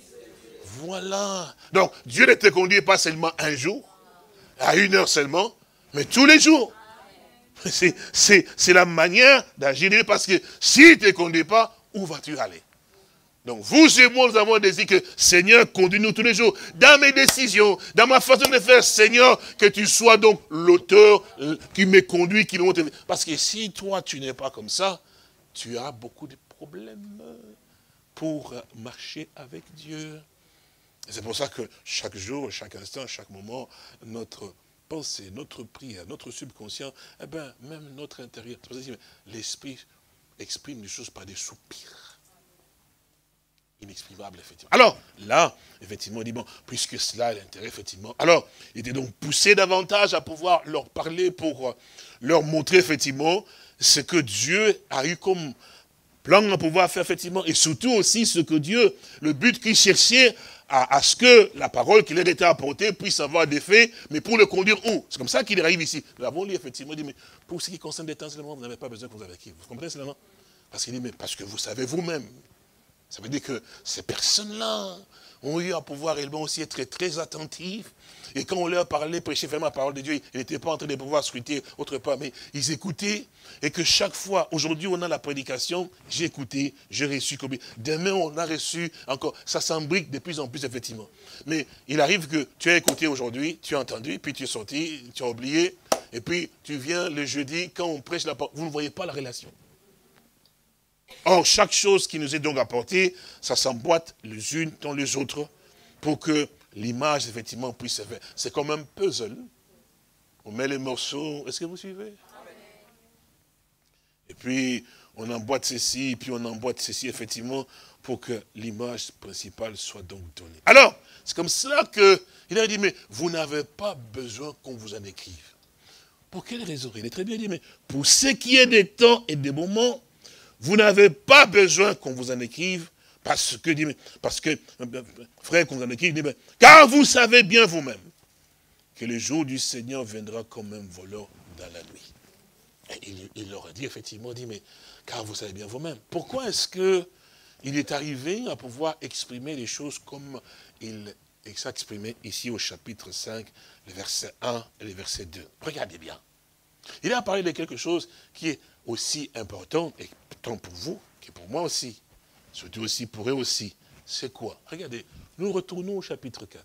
Voilà. Donc, Dieu ne te conduit pas seulement un jour, à 1 heure seulement, mais tous les jours. C'est la manière d'agir, parce que s'il ne te conduit pas, où vas-tu aller? Donc vous et moi, nous avons désiré que Seigneur, conduis-nous tous les jours. Dans mes décisions, dans ma façon de faire, Seigneur, que tu sois donc l'auteur qui me conduit, qui me montre. Parce que si toi, tu n'es pas comme ça, tu as beaucoup de problèmes pour marcher avec Dieu. C'est pour ça que chaque jour, chaque instant, chaque moment, notre pensée, notre prière, notre subconscient, eh bien, même notre intérieur, l'esprit exprime des choses par des soupirs. Inexprimables, effectivement. Alors, là, effectivement, on dit, bon, puisque cela est l'intérêt, effectivement. Alors, il était donc poussé davantage à pouvoir leur parler pour leur montrer, effectivement, ce que Dieu a eu comme plan à pouvoir faire, effectivement, et surtout aussi ce que Dieu, le but qu'il cherchait, à ce que la parole qui leur était apportée puisse avoir des faits, mais pour le conduire où? C'est comme ça qu'il arrive ici. Nous l'avons lu, effectivement, il dit, mais pour ce qui concerne des temps seulement, vous n'avez pas besoin que vous avez qui? Vous comprenez cela, non? Parce qu'il dit, mais parce que vous savez vous-même. Ça veut dire que ces personnes-là ont eu à pouvoir réellement aussi être très attentifs. Et quand on leur parlait, prêcher vraiment la parole de Dieu, ils n'étaient pas en train de pouvoir scruter autre part, mais ils écoutaient. Et que chaque fois, aujourd'hui on a la prédication, j'ai écouté, j'ai reçu combien. Demain on a reçu encore. Ça s'embrique de plus en plus, effectivement. Mais il arrive que tu as écouté aujourd'hui, tu as entendu, puis tu es sorti, tu as oublié. Et puis tu viens le jeudi, quand on prêche la parole, vous ne voyez pas la relation. Or, chaque chose qui nous est donc apportée, ça s'emboîte les unes dans les autres pour que l'image, effectivement, puisse se faire. C'est comme un puzzle. On met les morceaux. Est-ce que vous suivez? Et puis, on emboîte ceci, puis on emboîte ceci, effectivement, pour que l'image principale soit donc donnée. Alors, c'est comme cela qu'il a dit, mais vous n'avez pas besoin qu'on vous en écrive. Pour quelle raison? Il est très bien dit, mais pour ce qui est des temps et des moments, vous n'avez pas besoin qu'on vous en écrive, parce que, frère, qu'on vous en écrive, car vous savez bien vous-même que le jour du Seigneur viendra comme un voleur dans la nuit. Et il leur a dit, effectivement, mais car vous savez bien vous-même. Pourquoi est-ce qu'il est arrivé à pouvoir exprimer les choses comme il s'exprimait ici au chapitre 5, le verset 1 et le verset 2. Regardez bien. Il a parlé de quelque chose qui est aussi important, et tant pour vous que pour moi aussi, surtout aussi pour eux aussi. C'est quoi? Regardez, nous retournons au chapitre 4.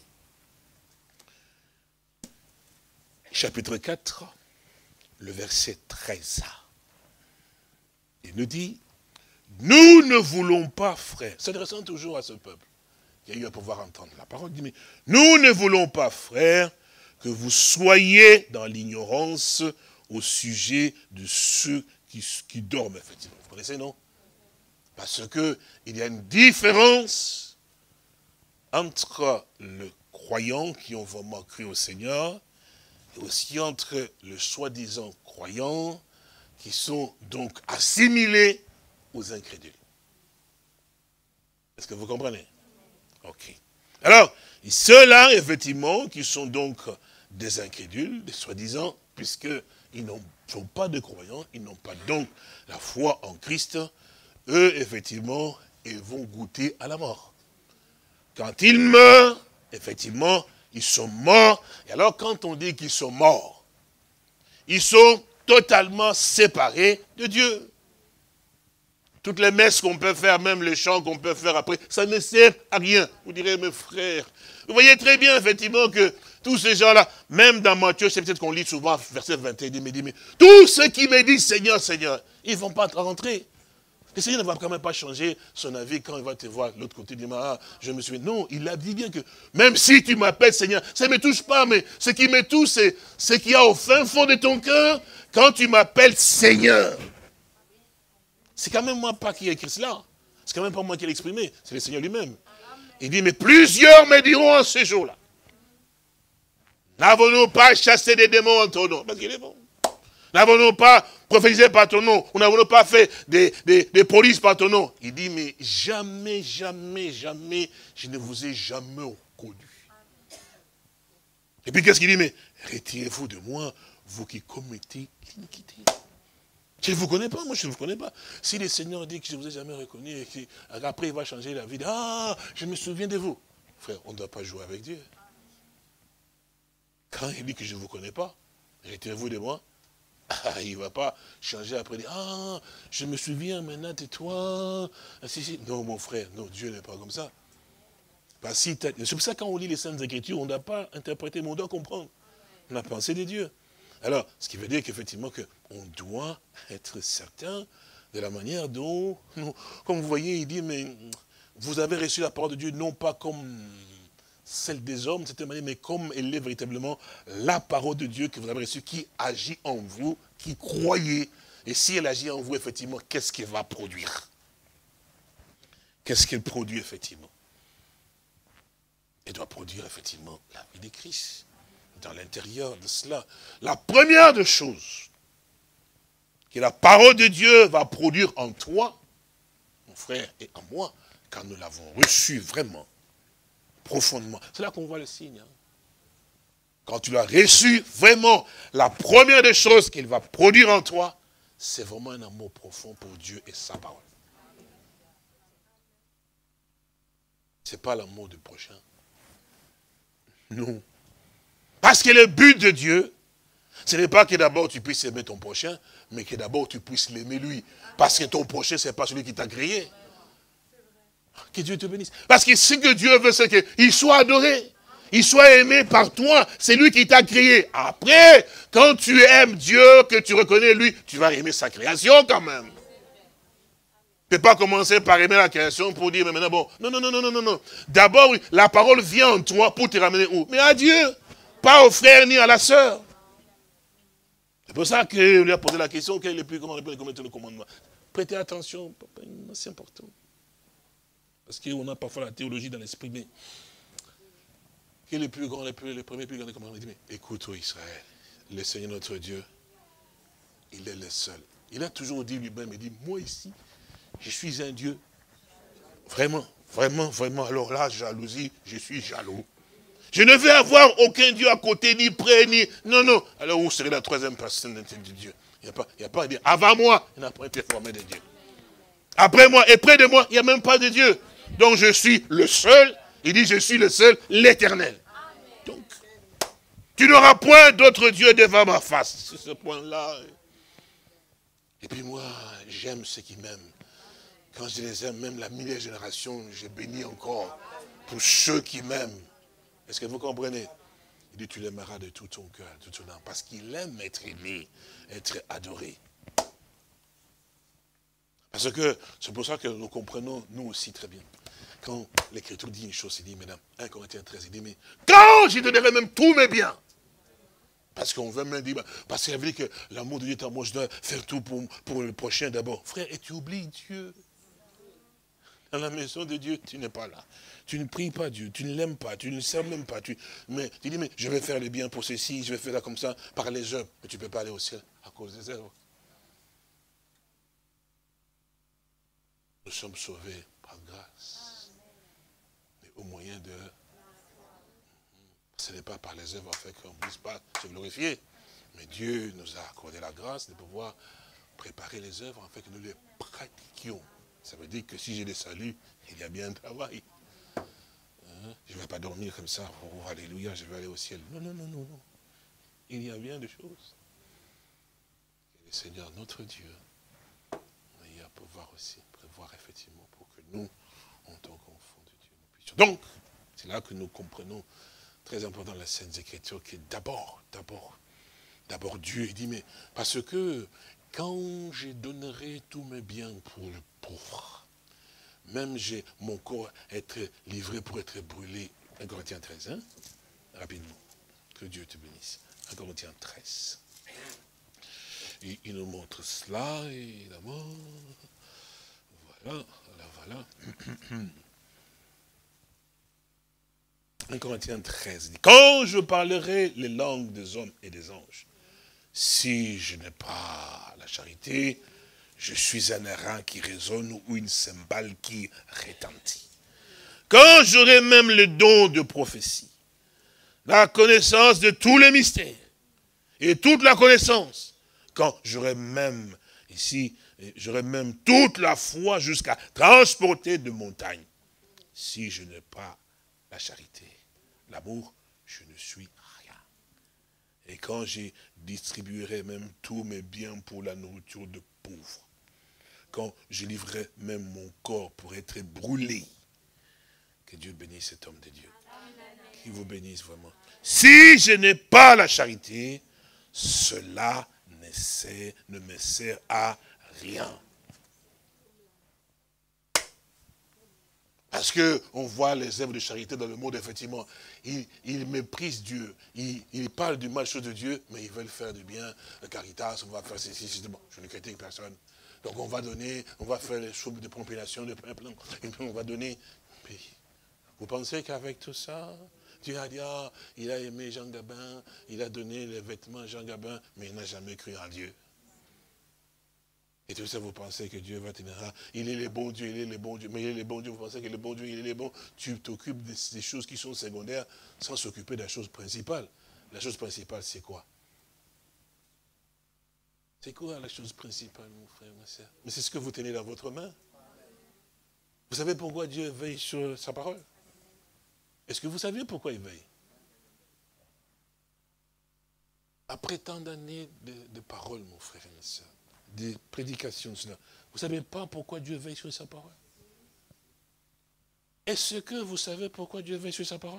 Chapitre 4, le verset 13. Il nous dit, nous ne voulons pas, frères, s'adressant toujours à ce peuple, qui a eu à pouvoir entendre la parole, il dit, mais nous ne voulons pas, frères, que vous soyez dans l'ignorance au sujet de ceux qui dorment, effectivement. Vous connaissez, non? Parce qu'il y a une différence entre le croyant qui ont vraiment cru au Seigneur et aussi entre le soi-disant croyants qui sont donc assimilés aux incrédules. Est-ce que vous comprenez? Ok. Alors, ceux-là, effectivement, qui sont donc des incrédules, des soi-disant, puisqu'ils n'ont pas de croyants, ils n'ont pas donc la foi en Christ, eux, effectivement, ils vont goûter à la mort. Quand ils meurent, effectivement, ils sont morts. Et alors, quand on dit qu'ils sont morts, ils sont totalement séparés de Dieu. Toutes les messes qu'on peut faire, même les chants qu'on peut faire après, ça ne sert à rien. Vous direz, mes frères, vous voyez très bien, effectivement, que tous ces gens-là, même dans Matthieu, c'est peut-être qu'on lit souvent, verset 21, il dit, mais tous ceux qui me disent Seigneur, Seigneur, ils ne vont pas rentrer. Le Seigneur ne va quand même pas changer son avis quand il va te voir de l'autre côté. Il dit, ah, je me souviens. Non, il a dit bien que même si tu m'appelles Seigneur, ça ne me touche pas, mais ce qui me touche, c'est ce qu'il y a au fin fond de ton cœur quand tu m'appelles Seigneur. C'est quand même moi pas qui ai écrit cela. C'est quand même pas moi qui l'ai exprimé. C'est le Seigneur lui-même. Il dit, mais plusieurs me diront en ce jour-là. N'avons-nous pas chassé des démons en ton nom? Parce qu'il est bon. N'avons-nous pas prophétisé par ton nom? Ou n'avons-nous pas fait des prodiges par ton nom? Il dit, mais jamais, jamais, jamais, je ne vous ai jamais connu. Et puis qu'est-ce qu'il dit? Mais retirez-vous de moi, vous qui commettez l'iniquité. Je ne vous connais pas, moi je ne vous connais pas. Si le Seigneur dit que je ne vous ai jamais reconnu, et qu'après il va changer la vie, ah, je me souviens de vous. Frère, on ne doit pas jouer avec Dieu. Quand il dit que je ne vous connais pas, retirez-vous de moi, il ne va pas changer après, dire, ah, je me souviens maintenant de toi. Si. Non, mon frère, non, Dieu n'est pas comme ça. C'est pour ça que quand on lit les Saintes Écritures, on ne doit pas interpréter, mais on doit comprendre la pensée de Dieu. Alors, ce qui veut dire qu'effectivement, on doit être certain de la manière dont, comme vous voyez, il dit, mais vous avez reçu la parole de Dieu, non pas comme celle des hommes, de cette manière, mais comme elle est véritablement la parole de Dieu que vous avez reçue, qui agit en vous, qui croyez. Et si elle agit en vous, effectivement, qu'est-ce qu'elle va produire? Qu'est-ce qu'elle produit, effectivement? Elle doit produire, effectivement, la vie de Christ. Dans l'intérieur de cela, la première des choses que la parole de Dieu va produire en toi, mon frère, et en moi, quand nous l'avons reçue vraiment, profondément. C'est là qu'on voit le signe. Hein. Quand tu l'as reçu vraiment, la première des choses qu'il va produire en toi, c'est vraiment un amour profond pour Dieu et sa parole. Ce n'est pas l'amour du prochain. Non. Parce que le but de Dieu, ce n'est pas que d'abord tu puisses aimer ton prochain, mais que d'abord tu puisses l'aimer lui. Parce que ton prochain, ce n'est pas celui qui t'a créé. Que Dieu te bénisse. Parce que ce que Dieu veut, c'est qu'il soit adoré. Il soit aimé par toi. C'est lui qui t'a créé. Après, quand tu aimes Dieu, que tu reconnais lui, tu vas aimer sa création quand même. Tu ne peux pas commencer par aimer la création pour dire, mais maintenant, bon, non, non, non, non, non, non. D'abord, oui, la parole vient en toi pour te ramener où? Mais à Dieu. Pas au frère ni à la sœur. C'est pour ça qu'il lui a posé la question, quel est le plus grand de commettre le commandement? Prêtez attention, c'est important. Parce qu'on a parfois la théologie dans l'esprit, mais quel est le plus grand, le premier plus grand des commandements? Il dit, mais écoute, ô Israël, le Seigneur notre Dieu, il est le seul. Il a toujours dit lui-même, il dit, moi ici, je suis un Dieu. Vraiment, vraiment, vraiment. Alors là, jalousie, je suis jaloux. Je ne vais avoir aucun Dieu à côté, ni près, ni... Non, non. Alors où serait la troisième personne de Dieu? Il n'y a pas à dire. Avant moi, il n'y a pas été formé de Dieu. Après moi et près de moi, il n'y a même pas de Dieu. Donc je suis le seul. Il dit, je suis le seul, l'Éternel. Donc, tu n'auras point d'autre Dieu devant ma face. C'est ce point-là. Et puis moi, j'aime ceux qui m'aiment. Quand je les aime, même la millième génération, je bénis encore pour ceux qui m'aiment. Est-ce que vous comprenez? Il dit, tu l'aimeras de tout ton cœur, de tout ton âme, parce qu'il aime être aimé, être adoré. Parce que c'est pour ça que nous comprenons, nous aussi, très bien. Quand l'Écriture dit une chose, il dit, mesdames, 1 Corinthiens 13, il dit, mais quand je donnerai même tous mes biens, parce qu'on veut même dire, parce qu'il a dit que l'amour de Dieu est en moi, je dois faire tout pour le prochain d'abord. Frère, et tu oublies Dieu. Dans la maison de Dieu, tu n'es pas là. Tu ne pries pas Dieu, tu ne l'aimes pas, tu ne le sers même pas. Mais tu dis, mais je vais faire le bien pour ceci, je vais faire ça comme ça, par les œuvres. Mais tu ne peux pas aller au ciel à cause des œuvres. Nous sommes sauvés par grâce. Mais au moyen de... Ce n'est pas par les œuvres, en fait, qu'on ne puisse pas se glorifier. Mais Dieu nous a accordé la grâce de pouvoir préparer les œuvres, en fait, que nous les pratiquions. Ça veut dire que si j'ai des saluts, il y a bien un travail. Je ne vais pas dormir comme ça, oh alléluia, je vais aller au ciel. Non, non, non, non, non. Il y a bien des choses. Et le Seigneur, notre Dieu, il y a pouvoir aussi prévoir effectivement pour que nous, en tant qu'enfants de Dieu, nous puissions. Donc, c'est là que nous comprenons, très important dans la Sainte Écriture, que d'abord Dieu, il dit, mais parce que quand je donnerai tous mes biens pour le pauvre. Même j'ai mon corps être livré pour être brûlé. 1 Corinthiens 13, hein? Rapidement. Que Dieu te bénisse. 1 Corinthiens 13. Et il nous montre cela, évidemment. Voilà, voilà. 1 Corinthiens 13 dit, quand je parlerai les langues des hommes et des anges, si je n'ai pas la charité, je suis un airain qui résonne ou une cymbale qui retentit. Quand j'aurai même le don de prophétie, la connaissance de tous les mystères et toute la connaissance, quand j'aurai même, ici, j'aurai même toute la foi jusqu'à transporter de montagnes, si je n'ai pas la charité, l'amour, je ne suis rien. Et quand je distribuerai même tous mes biens pour la nourriture de pauvres, quand je livrerai même mon corps pour être brûlé, que Dieu bénisse cet homme de Dieu. Qu'il vous bénisse vraiment. Si je n'ai pas la charité, cela ne me sert à rien. Parce qu'on voit les œuvres de charité dans le monde, effectivement. Ils méprisent Dieu. Ils parlent du mal chose de Dieu, mais ils veulent faire du bien. Le Caritas, on va faire ceci, bon, je ne critique personne. Donc on va donner, on va faire les choses de compilation, de plein, et puis on va donner. Puis, vous pensez qu'avec tout ça, Dieu a dit, ah, il a aimé Jean Gabin, il a donné les vêtements à Jean Gabin, mais il n'a jamais cru en Dieu. Et tout ça, vous pensez que Dieu va tenir, ah, il est le bon Dieu, il est le bon Dieu, mais il est le bon Dieu, vous pensez que le bon Dieu, il est le bon. Tu t'occupes des choses qui sont secondaires sans s'occuper de la chose principale. La chose principale, c'est quoi? C'est quoi la chose principale, mon frère, ma soeur? Mais c'est ce que vous tenez dans votre main. Vous savez pourquoi Dieu veille sur sa parole? Est-ce que vous savez pourquoi il veille? Après tant d'années de paroles, mon frère et ma soeur, des prédications, cela, vous ne savez pas pourquoi Dieu veille sur sa parole? Est-ce que vous savez pourquoi Dieu veille sur sa parole?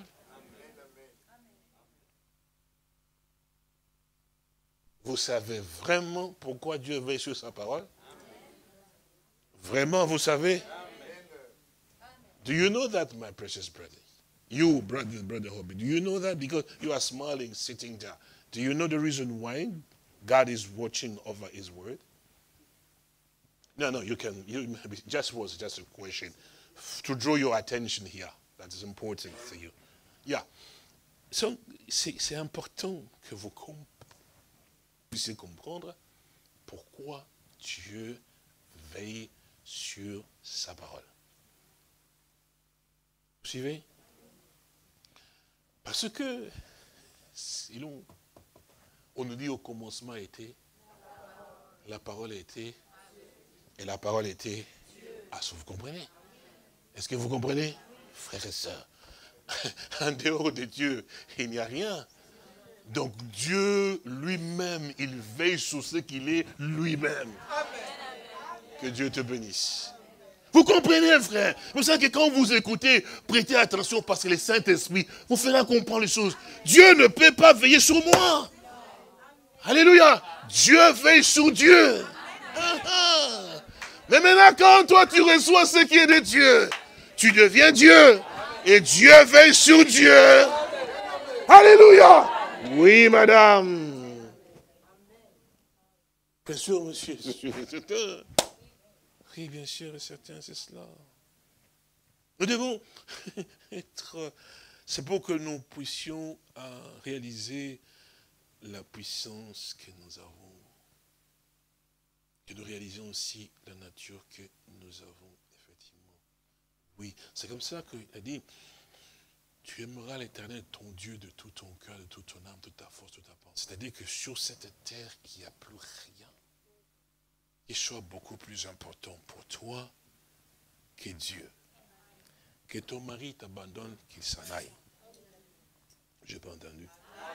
Vous savez vraiment pourquoi Dieu veille sur sa parole? Vraiment, vous savez? Do you know that, my precious brother? You, brother Hobby, do you know that? Because you are smiling, sitting there. Do you know the reason why God is watching over his word? No, you can, just a question to draw your attention here. That is important for you. Yeah. So, c'est important que vous puissiez comprendre pourquoi Dieu veille sur sa parole. Vous suivez? Parce que, sinon, on nous dit au commencement était, la parole était, et la parole était, ah, vous comprenez? Est-ce que vous comprenez? Frères et sœurs, en dehors de Dieu, il n'y a rien. Donc Dieu lui-même, il veille sur ce qu'il est lui-même. Que Dieu te bénisse. Vous comprenez, frère? Vous savez que quand vous écoutez, prêtez attention parce que le Saint-Esprit vous fera comprendre les choses. Dieu ne peut pas veiller sur moi. Alléluia. Dieu veille sur Dieu. Mais maintenant, quand toi tu reçois ce qui est de Dieu, tu deviens Dieu. Et Dieu veille sur Dieu. Alléluia. Oui, madame. Bien sûr, monsieur. Oui, bien sûr, et certain, c'est cela. Nous devons être... C'est pour que nous puissions réaliser la puissance que nous avons. Que nous réalisions aussi la nature que nous avons, effectivement. Oui, c'est comme ça qu'il a dit, tu aimeras l'Éternel, ton Dieu, de tout ton cœur, de toute ton âme, toute ta force, toute ta pensée. C'est-à-dire que sur cette terre, il n'y a plus rien qui soit beaucoup plus important pour toi que Dieu. Que ton mari t'abandonne, qu'il s'en aille. Je n'ai pas entendu.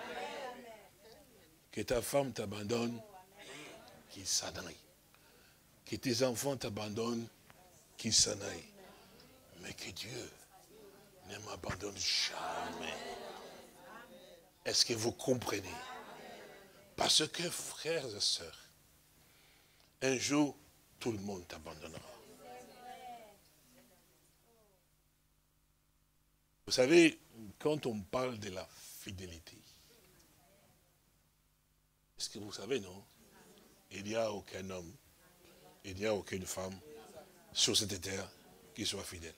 Que ta femme t'abandonne, qu'il s'en aille. Que tes enfants t'abandonnent, qu'ils s'en aillent. Mais que Dieu ne m'abandonne jamais. Est-ce que vous comprenez? Parce que, frères et sœurs, un jour, tout le monde t'abandonnera. Vous savez, quand on parle de la fidélité, est-ce que vous savez, non? Il n'y a aucun homme, il n'y a aucune femme sur cette terre qui soit fidèle.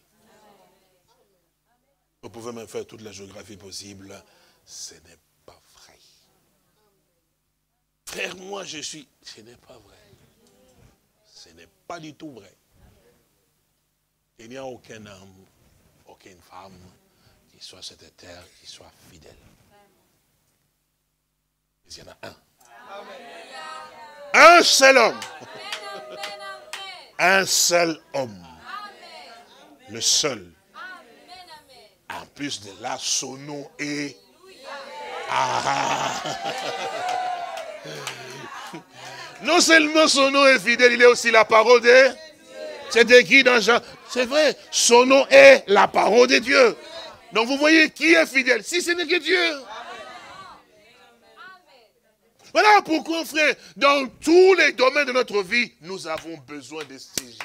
Vous pouvez même faire toute la géographie possible, ce n'est pas vrai. Frère, moi je suis, ce n'est pas vrai. Ce n'est pas du tout vrai. Il n'y a aucun homme, aucune femme qui soit sur cette terre, qui soit fidèle. Il y en a un. Un seul homme. Un seul homme. Le seul. En plus de là, son nom est... Non seulement son nom est fidèle, il est aussi la parole de... C'est écrit dans Jean. C'est vrai, son nom est la parole de Dieu. Donc vous voyez qui est fidèle, si ce n'est que Dieu. Voilà pourquoi, frère, dans tous les domaines de notre vie, nous avons besoin de ce Jésus.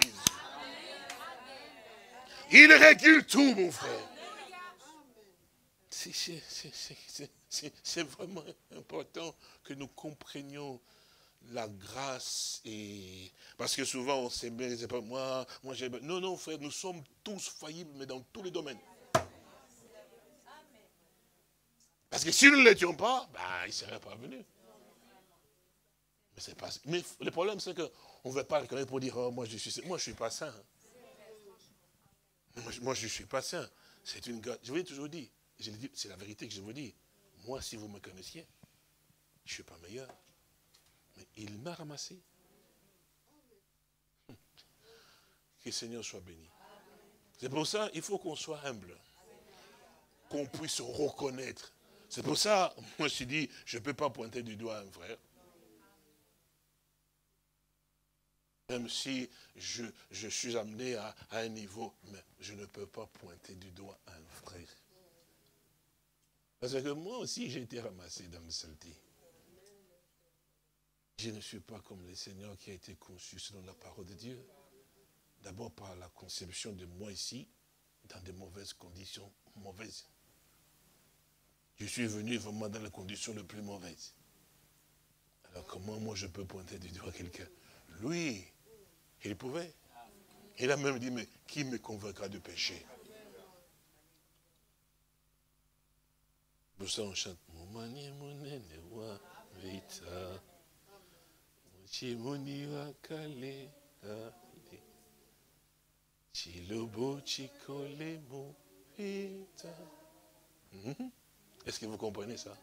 Il régule tout, mon frère. C'est vraiment important que nous comprenions la grâce. Et parce que souvent, on s'aime bien, c'est pas moi j'ai... Non, non, frère, nous sommes tous faillibles, mais dans tous les domaines. Parce que si nous ne l'étions pas, il ne serait pas venu. Mais le problème, c'est qu'on ne veut pas le connaître pour dire, oh, moi, je ne suis pas saint. Moi, je ne suis pas saint. C'est une grâce. Je vous l'ai toujours dit. C'est la vérité que je vous dis. Moi, si vous me connaissiez, je ne suis pas meilleur. Mais il m'a ramassé. Que le Seigneur soit béni. C'est pour ça qu'il faut qu'on soit humble. Qu'on puisse reconnaître. C'est pour ça, moi, je me suis dit, je ne peux pas pointer du doigt un frère. Même si je suis amené à un niveau, mais je ne peux pas pointer du doigt un frère. Parce que moi aussi, j'ai été ramassé dans le saleté. Je ne suis pas comme le Seigneur qui a été conçu selon la parole de Dieu. D'abord par la conception de moi ici, dans de mauvaises conditions, mauvaises. Je suis venu vraiment dans les conditions les plus mauvaises. Alors comment moi je peux pointer du doigt quelqu'un? Lui, il pouvait. Il a même dit, mais qui me convaincra de péché? Pour ça on chante. Est-ce que vous comprenez ça?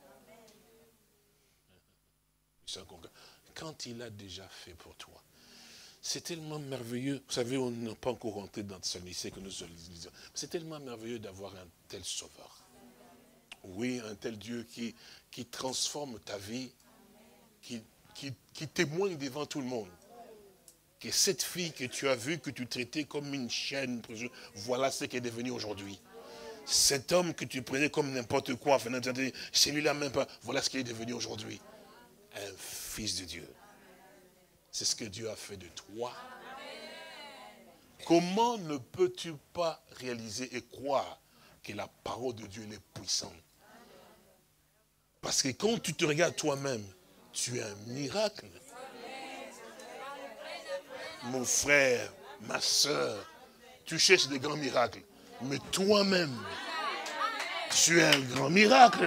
Quand il a déjà fait pour toi, c'est tellement merveilleux. Vous savez, on n'a pas encore rentré dans ce lycée que nous lisons. C'est tellement merveilleux d'avoir un tel sauveur. Oui, un tel Dieu qui transforme ta vie, qui témoigne devant tout le monde. Que cette fille que tu as vue, que tu traitais comme une chienne, voilà ce qu'elle est devenue aujourd'hui. Cet homme que tu prenais comme n'importe quoi, enfin, celui-là même pas, voilà ce qu'il est devenu aujourd'hui. Un fils de Dieu. C'est ce que Dieu a fait de toi. Comment ne peux-tu pas réaliser et croire que la parole de Dieu est puissante? Parce que quand tu te regardes toi-même, tu es un miracle. Mon frère, ma soeur, tu cherches des grands miracles. Mais toi-même, tu es un grand miracle.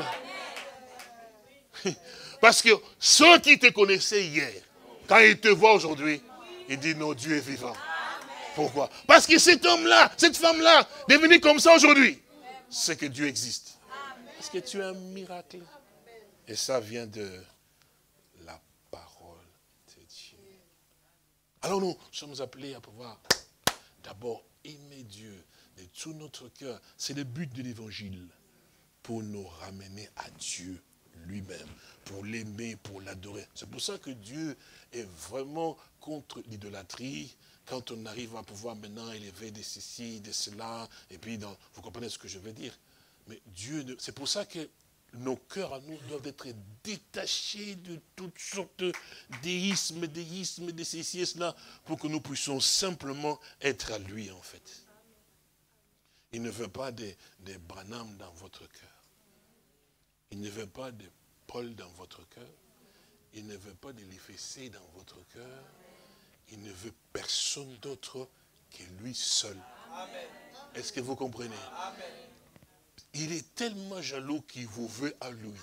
Parce que ceux qui te connaissaient hier, quand ils te voient aujourd'hui, ils disent non, Dieu est vivant. Pourquoi? Parce que cet homme-là, cette femme-là, devenue comme ça aujourd'hui, c'est que Dieu existe. Parce que tu es un miracle. Et ça vient de la parole de Dieu. Alors nous sommes appelés à pouvoir d'abord aimer Dieu de tout notre cœur. C'est le but de l'évangile. Pour nous ramener à Dieu lui-même. Pour l'aimer, pour l'adorer. C'est pour ça que Dieu est vraiment contre l'idolâtrie. Quand on arrive à pouvoir maintenant élever de ceci, de cela, et puis vous comprenez ce que je veux dire. Mais Dieu, c'est pour ça que nos cœurs à nous doivent être détachés de toutes sortes déismes, de ceci et cela, pour que nous puissions simplement être à lui en fait. Il ne veut pas des Branham dans votre cœur. Il ne veut pas de Paul dans votre cœur. Il ne veut pas de l'Éphécée dans votre cœur. Il ne veut personne d'autre que lui seul. Est-ce que vous comprenez? Il est tellement jaloux qu'il vous veut à lui.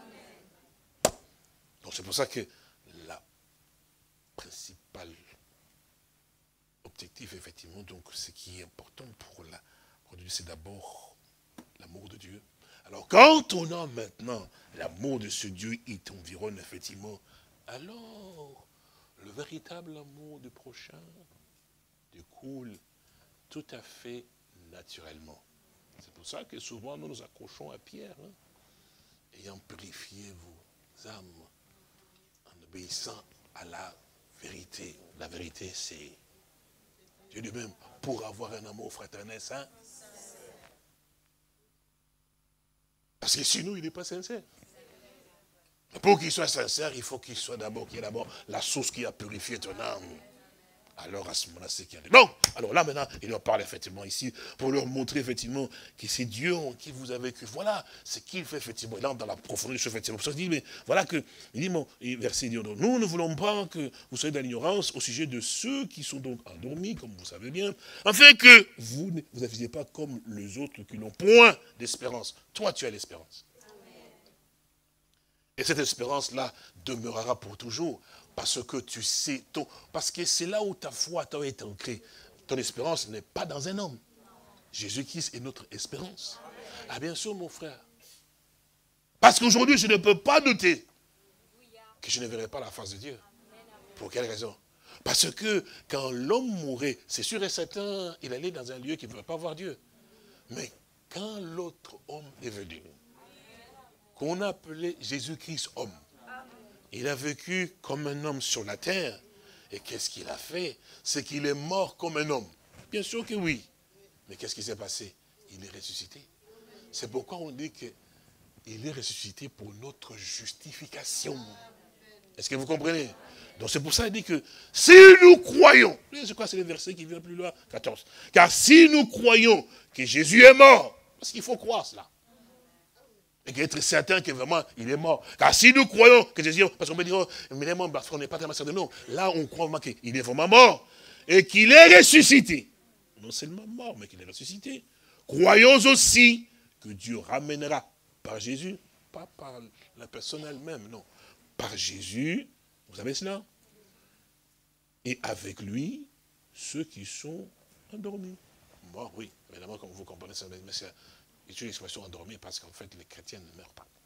Donc c'est pour ça que la principale objectif, effectivement, donc ce qui est important pour Dieu, c'est d'abord l'amour de Dieu. Alors quand on a maintenant l'amour de ce Dieu, il t'environne effectivement, alors le véritable amour du prochain découle tout à fait naturellement. C'est pour ça que souvent nous nous accrochons à Pierre, ayant purifié vos âmes en obéissant à la vérité. La vérité, c'est Dieu lui-même, pour avoir un amour fraternel saint. Parce que sinon, il n'est pas sincère. Pour qu'il soit sincère, il faut qu'il y ait d'abord la source qui a purifié ton âme. Alors à ce moment-là, c'est qui arrive. Non, alors là maintenant, il leur parle effectivement ici, pour leur montrer effectivement que c'est Dieu en qui vous avez cru. Voilà ce qu'il fait effectivement. Là, dans la profondeur des choses, effectivement. Pour ça, il dit, mais voilà que, il dit, bon, verset 10, nous ne voulons pas que vous soyez dans l'ignorance au sujet de ceux qui sont donc endormis, comme vous savez bien, afin que vous ne vous affichiez pas comme les autres qui n'ont point d'espérance. Toi, tu as l'espérance. Et cette espérance-là demeurera pour toujours. Parce que tu sais, parce que c'est là où ta foi t'a été ancrée. Ton espérance n'est pas dans un homme. Jésus-Christ est notre espérance. Ah bien sûr, mon frère. Parce qu'aujourd'hui, je ne peux pas douter que je ne verrai pas la face de Dieu. Pour quelle raison? Parce que quand l'homme mourait, c'est sûr et certain, il allait dans un lieu qui ne pouvait pas voir Dieu. Mais quand l'autre homme est venu, qu'on appelait Jésus-Christ homme, il a vécu comme un homme sur la terre. Et qu'est-ce qu'il a fait? C'est qu'il est mort comme un homme. Bien sûr que oui. Mais qu'est-ce qui s'est passé? Il est ressuscité. C'est pourquoi on dit qu'il est ressuscité pour notre justification. Est-ce que vous comprenez? Donc c'est pour ça qu'il dit que si nous croyons, c'est quoi, c'est le verset qui vient plus loin, 14. Car si nous croyons que Jésus est mort, parce qu'il faut croire cela. Et être certain que vraiment, il est mort. Car si nous croyons que Jésus est mort, parce qu'on peut dire, oh, mais il est mort, parce qu'on n'est pas tellement certain de non. Là, on croit vraiment qu'il est vraiment mort. Et qu'il est ressuscité. Non seulement mort, mais qu'il est ressuscité. Croyons aussi que Dieu ramènera par Jésus, pas par la personne elle-même, non. Par Jésus, vous savez cela? Et avec lui, ceux qui sont endormis. Mort, oui, évidemment, comme vous comprenez ça, mais c'est une expression endormie parce qu'en fait, les chrétiens ne meurent pas.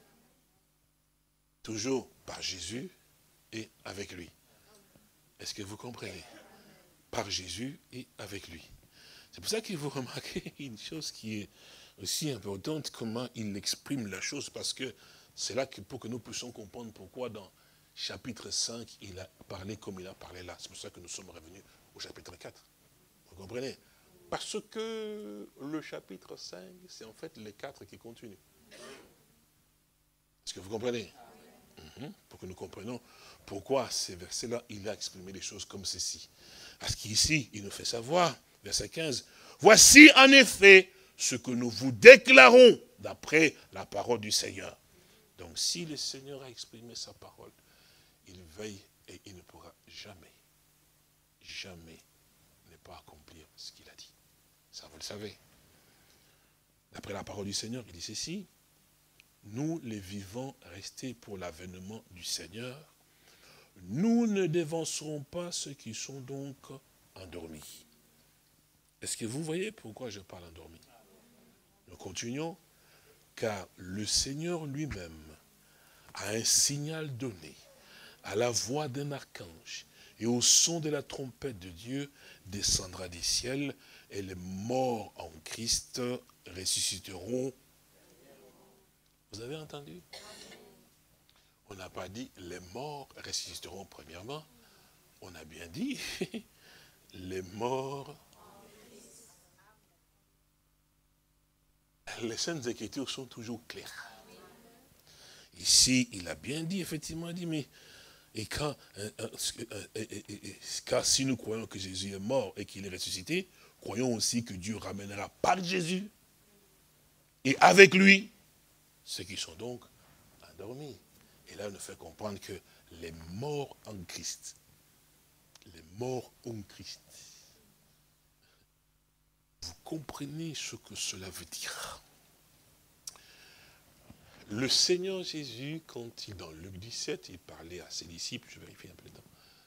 Toujours par Jésus et avec lui. Est-ce que vous comprenez? Par Jésus et avec lui. C'est pour ça que vous remarquez une chose qui est aussi importante, comment il exprime la chose, parce que c'est là que pour que nous puissions comprendre pourquoi dans chapitre 5, il a parlé comme il a parlé là. C'est pour ça que nous sommes revenus au chapitre 4. Vous comprenez? Parce que le chapitre 5, c'est en fait les 4 qui continuent. Est-ce que vous comprenez? Pour que nous comprenions pourquoi ces versets-là, il a exprimé les choses comme ceci. Parce qu'ici, il nous fait savoir, verset 15, « Voici en effet ce que nous vous déclarons d'après la parole du Seigneur. » Donc si le Seigneur a exprimé sa parole, il veille et il ne pourra jamais, jamais ne pas accomplir ce qu'il a dit. Ça, vous le savez. D'après la parole du Seigneur, il dit ceci. Nous, les vivants, restés pour l'avènement du Seigneur, nous ne dévancerons pas ceux qui sont donc endormis. Est-ce que vous voyez pourquoi je parle endormi? Nous continuons. Car le Seigneur lui-même a un signal donné à la voix d'un archange et au son de la trompette de Dieu descendra des ciels et les morts en Christ ressusciteront. Vous avez entendu? On n'a pas dit les morts ressusciteront premièrement. On a bien dit les morts. Les Saintes Écritures sont toujours claires. Ici, il a bien dit, effectivement, il dit, mais et car si nous croyons que Jésus est mort et qu'il est ressuscité, croyons aussi que Dieu ramènera par Jésus et avec lui ceux qui sont donc endormis. Et là, on nous fait comprendre que les morts en Christ, les morts en Christ, vous comprenez ce que cela veut dire. Le Seigneur Jésus, quand il, dans Luc 17, il parlait à ses disciples, je vérifie un peu le temps.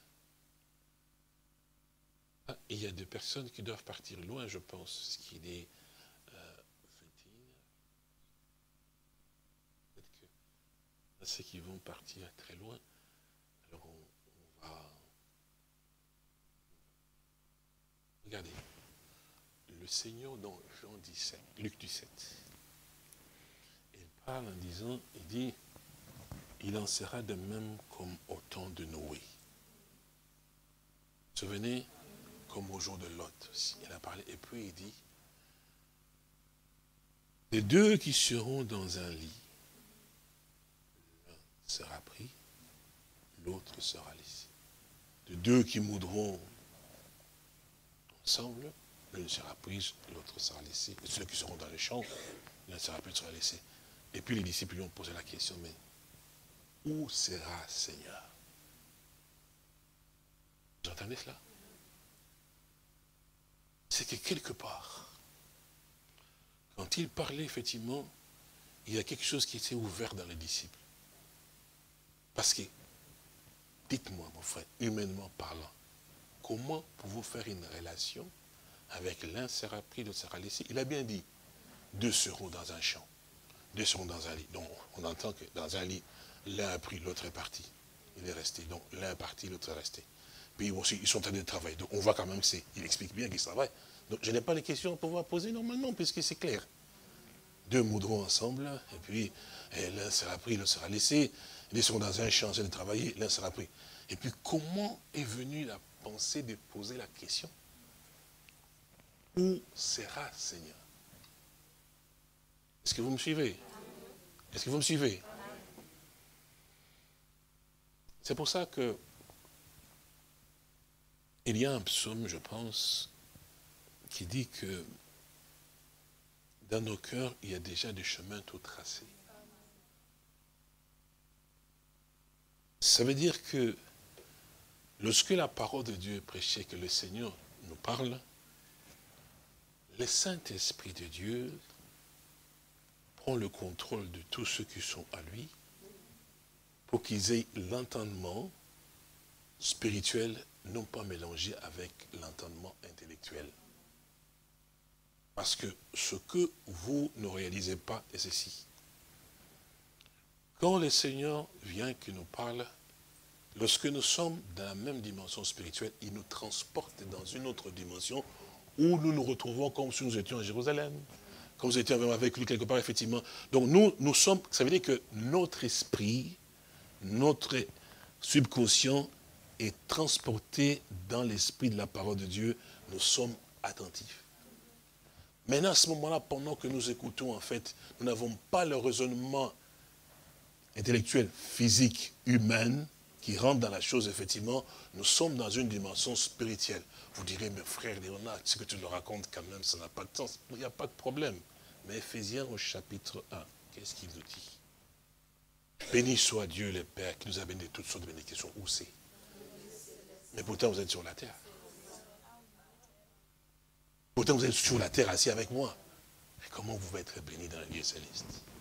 Ah, il y a des personnes qui doivent partir loin, je pense, ce qu'il est 21. Peut-être que il y a ceux qui vont partir très loin. Alors on va... Regardez, le Seigneur dans Jean 17, Luc 17, il parle en disant, il dit, il en sera de même comme au temps de Noé. Vous vous souvenez, comme au jour de Lot aussi, il a parlé, et puis il dit, les deux qui seront dans un lit, l'un sera pris, l'autre sera laissé. Les deux qui moudront ensemble, l'une sera prise, l'autre sera laissée. Et ceux qui seront dans les champs, l'un sera pris, l'autre sera laissé. Et puis les disciples lui ont posé la question, mais où sera Seigneur? Vous entendez cela? C'est que quelque part, quand il parlait, effectivement, il y a quelque chose qui était ouvert dans les disciples. Parce que, dites-moi, mon frère, humainement parlant, comment pouvez-vous faire une relation avec l'un sera pris, l'autre sera laissé? Il a bien dit, deux seront dans un champ, deux seront dans un lit. Donc, on entend que dans un lit, l'un a pris, l'autre est parti. Il est resté. Donc, l'un est parti, l'autre est resté. Puis aussi, ils sont en train de travailler. Donc, on voit quand même qu'il explique bien qu'ils travaillent. Donc, je n'ai pas les questions à pouvoir poser normalement, puisque c'est clair. Deux moudront ensemble, et puis l'un sera pris, l'autre sera laissé. Ils sont dans un champ, de travailler, l'un sera pris. Et puis, comment est venue la pensée de poser la question? Où sera Seigneur? Est-ce que vous me suivez? Est-ce que vous me suivez? C'est pour ça que il y a un psaume, je pense, qui dit que dans nos cœurs, il y a déjà des chemins tout tracés. Ça veut dire que lorsque la parole de Dieu est prêchée, que le Seigneur nous parle, le Saint-Esprit de Dieu prend le contrôle de tous ceux qui sont à lui pour qu'ils aient l'entendement spirituel, non pas mélangé avec l'entendement intellectuel. Parce que ce que vous ne réalisez pas est ceci. Quand le Seigneur vient qui nous parle, lorsque nous sommes dans la même dimension spirituelle, il nous transporte dans une autre dimension où nous nous retrouvons comme si nous étions à Jérusalem, comme si nous étions avec lui quelque part, effectivement. Donc nous sommes, ça veut dire que notre esprit, notre subconscient est transporté dans l'esprit de la parole de Dieu. Nous sommes attentifs. Maintenant, à ce moment-là, pendant que nous écoutons, en fait, nous n'avons pas le raisonnement intellectuel, physique, humain, qui rentre dans la chose, effectivement. Nous sommes dans une dimension spirituelle. Vous direz, mes frères Léonard, ce que tu nous racontes quand même, ça n'a pas de sens. Il n'y a pas de problème. Mais Éphésiens au chapitre 1, qu'est-ce qu'il nous dit? Béni soit Dieu le Père qui nous a béni de toutes sortes de bénédictions. Où c'est? Mais pourtant, vous êtes sur la terre. Pourtant, vous êtes sur la terre assis avec moi. Et comment vous pouvez être béni dans le lieu céleste?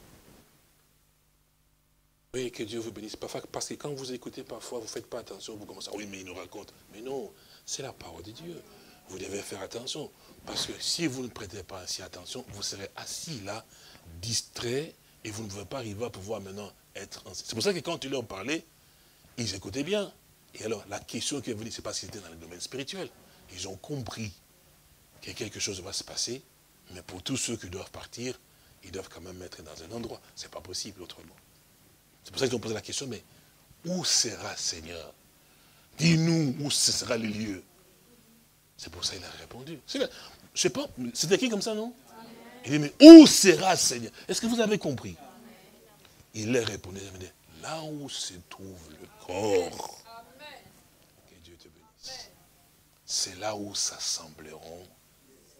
Oui, que Dieu vous bénisse. Parce que quand vous écoutez parfois, vous ne faites pas attention, vous commencez à oui, mais il nous raconte. Mais non, c'est la parole de Dieu. Vous devez faire attention. Parce que si vous ne prêtez pas ainsi attention, vous serez assis là, distrait, et vous ne pouvez pas arriver à pouvoir maintenant être... C'est pour ça que quand tu leur parlais, ils écoutaient bien. Et alors, la question qui est venue, c'est parce qu'ils étaient dans le domaine spirituel. Ils ont compris que quelque chose va se passer, mais pour tous ceux qui doivent partir, ils doivent quand même être dans un endroit. Ce n'est pas possible autrement. C'est pour ça qu'ils ont posé la question, mais où sera Seigneur? Dis-nous où ce sera le lieu. C'est pour ça qu'il a répondu. Je sais pas, c'est écrit comme ça, non? Il dit, mais où sera Seigneur? Est-ce que vous avez compris? Il leur répondait, là où se trouve le corps. Que Dieu te bénisse. C'est là où s'assembleront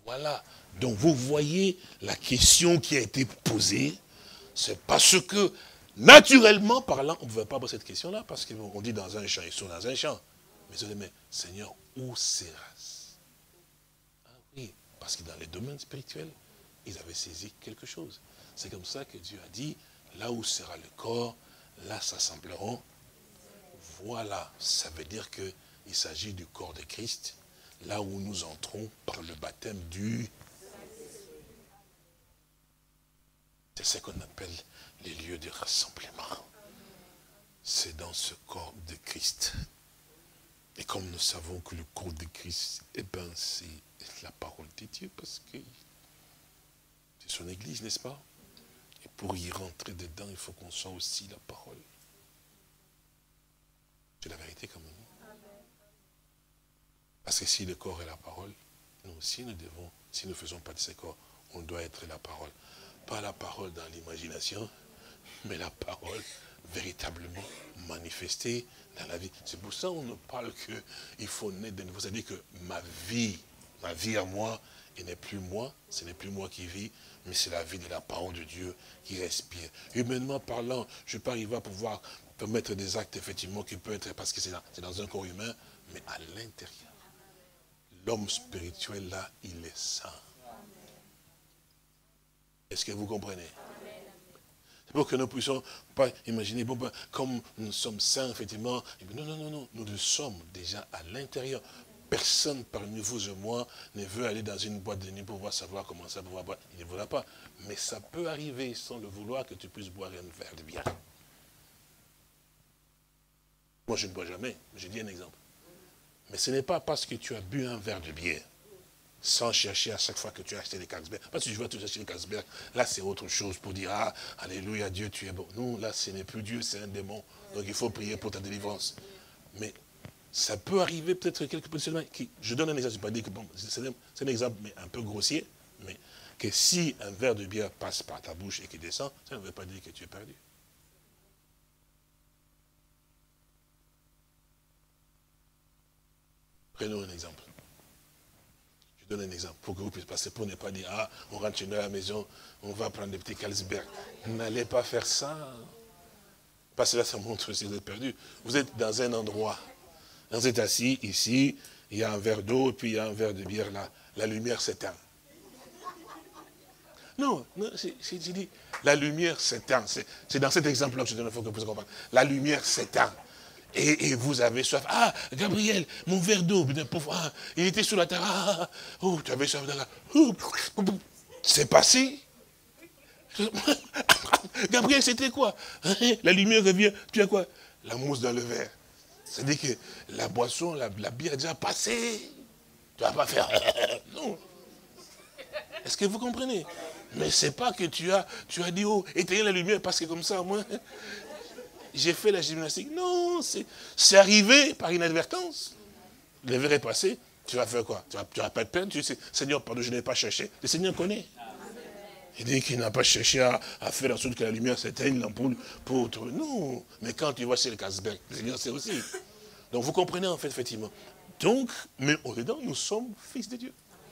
Voilà. Donc vous voyez la question qui a été posée, c'est parce que, naturellement parlant, on ne pouvait pas poser cette question-là, parce qu'on dit dans un champ, ils sont dans un champ. Mais ils ont dit, mais Seigneur, où sera-ce? Ah oui, parce que dans les domaines spirituels, ils avaient saisi quelque chose. C'est comme ça que Dieu a dit, là où sera le corps, là s'assembleront. Voilà, ça veut dire qu'il s'agit du corps de Christ, là où nous entrons par le baptême du... C'est ce qu'on appelle les lieux de rassemblement. C'est dans ce corps de Christ. Et comme nous savons que le corps de Christ, eh ben, c'est la parole de Dieu, parce que c'est son église, n'est-ce pas? Et pour y rentrer dedans, il faut qu'on soit aussi la parole. C'est la vérité quand même. Parce que si le corps est la parole, nous aussi nous devons, si nous ne faisons pas de ce corps, on doit être la parole. Pas la parole dans l'imagination, mais la parole véritablement manifestée dans la vie. C'est pour ça qu'on ne parle qu'il faut naître de nouveau. C'est-à-dire que ma vie à moi, et n'est plus moi, ce n'est plus moi qui vis, mais c'est la vie de la parole de Dieu qui respire. Humainement parlant, je ne peux pas arriver à pouvoir permettre des actes, effectivement, qui peuvent être, parce que c'est dans un corps humain, mais à l'intérieur. L'homme spirituel, là, il est saint. Est-ce que vous comprenez? C'est pour que nous ne puissions pas imaginer, bon, ben, comme nous sommes saints, effectivement, non, non, non, non, nous le sommes déjà à l'intérieur. Personne parmi vous et moi ne veut aller dans une boîte de nuit pour savoir comment ça va boire. Il ne voudra pas. Mais ça peut arriver, sans le vouloir, que tu puisses boire un verre de bière. Moi, je ne bois jamais. J'ai dit un exemple. Mais ce n'est pas parce que tu as bu un verre de bière, sans chercher à chaque fois que tu as acheté des Carlsberg. Parce que tu vas tout acheter des Carlsberg, là c'est autre chose pour dire, ah, alléluia, Dieu, tu es bon. Non, là ce n'est plus Dieu, c'est un démon. Donc il faut prier pour ta délivrance. Mais ça peut arriver peut-être quelque peu seulement. Je donne un exemple, je ne vais pas dire que bon, c'est un exemple mais un peu grossier, mais que si un verre de bière passe par ta bouche et qu'il descend, ça ne veut pas dire que tu es perdu. Prenons un exemple. Je donne un exemple pour que vous puissiez passer, pour ne pas dire, ah, on rentre chez nous à la maison, on va prendre des petits Carlsberg. N'allez pas faire ça. Parce que là, ça montre que vous êtes perdu. Vous êtes dans un endroit. Vous êtes assis ici, il y a un verre d'eau, puis il y a un verre de bière là. La lumière s'éteint. Non, non, j'ai dit, la lumière s'éteint. C'est dans cet exemple-là que je donne, il faut que vous puissiez comprendre. La lumière s'éteint. Et vous avez soif. Ah, Gabriel, mon verre d'eau, ah, il était sur la terre. Ah, oh, tu avais soif. C'est passé. Gabriel, c'était quoi? La lumière revient. Tu as quoi? La mousse dans le verre. C'est-à-dire que la boisson, la bière est déjà passée. Tu ne vas pas faire. Non. Est-ce que vous comprenez? Mais c'est pas que tu as dit, oh, éteignez la lumière parce que comme ça, moi, j'ai fait la gymnastique. Non, c'est arrivé par inadvertance. Le verre est passé, tu vas faire quoi? Tu vas pas te peine, tu dis, Seigneur, pardon, je n'ai pas cherché. Le Seigneur connaît. Il dit qu'il n'a pas cherché à faire en sorte que la lumière s'éteigne, l'ampoule, pour trouver. Non, mais quand tu vas chez le Carlsberg, le Seigneur sait aussi. Donc vous comprenez en fait, effectivement. Donc, mais au-dedans, nous sommes fils de Dieu.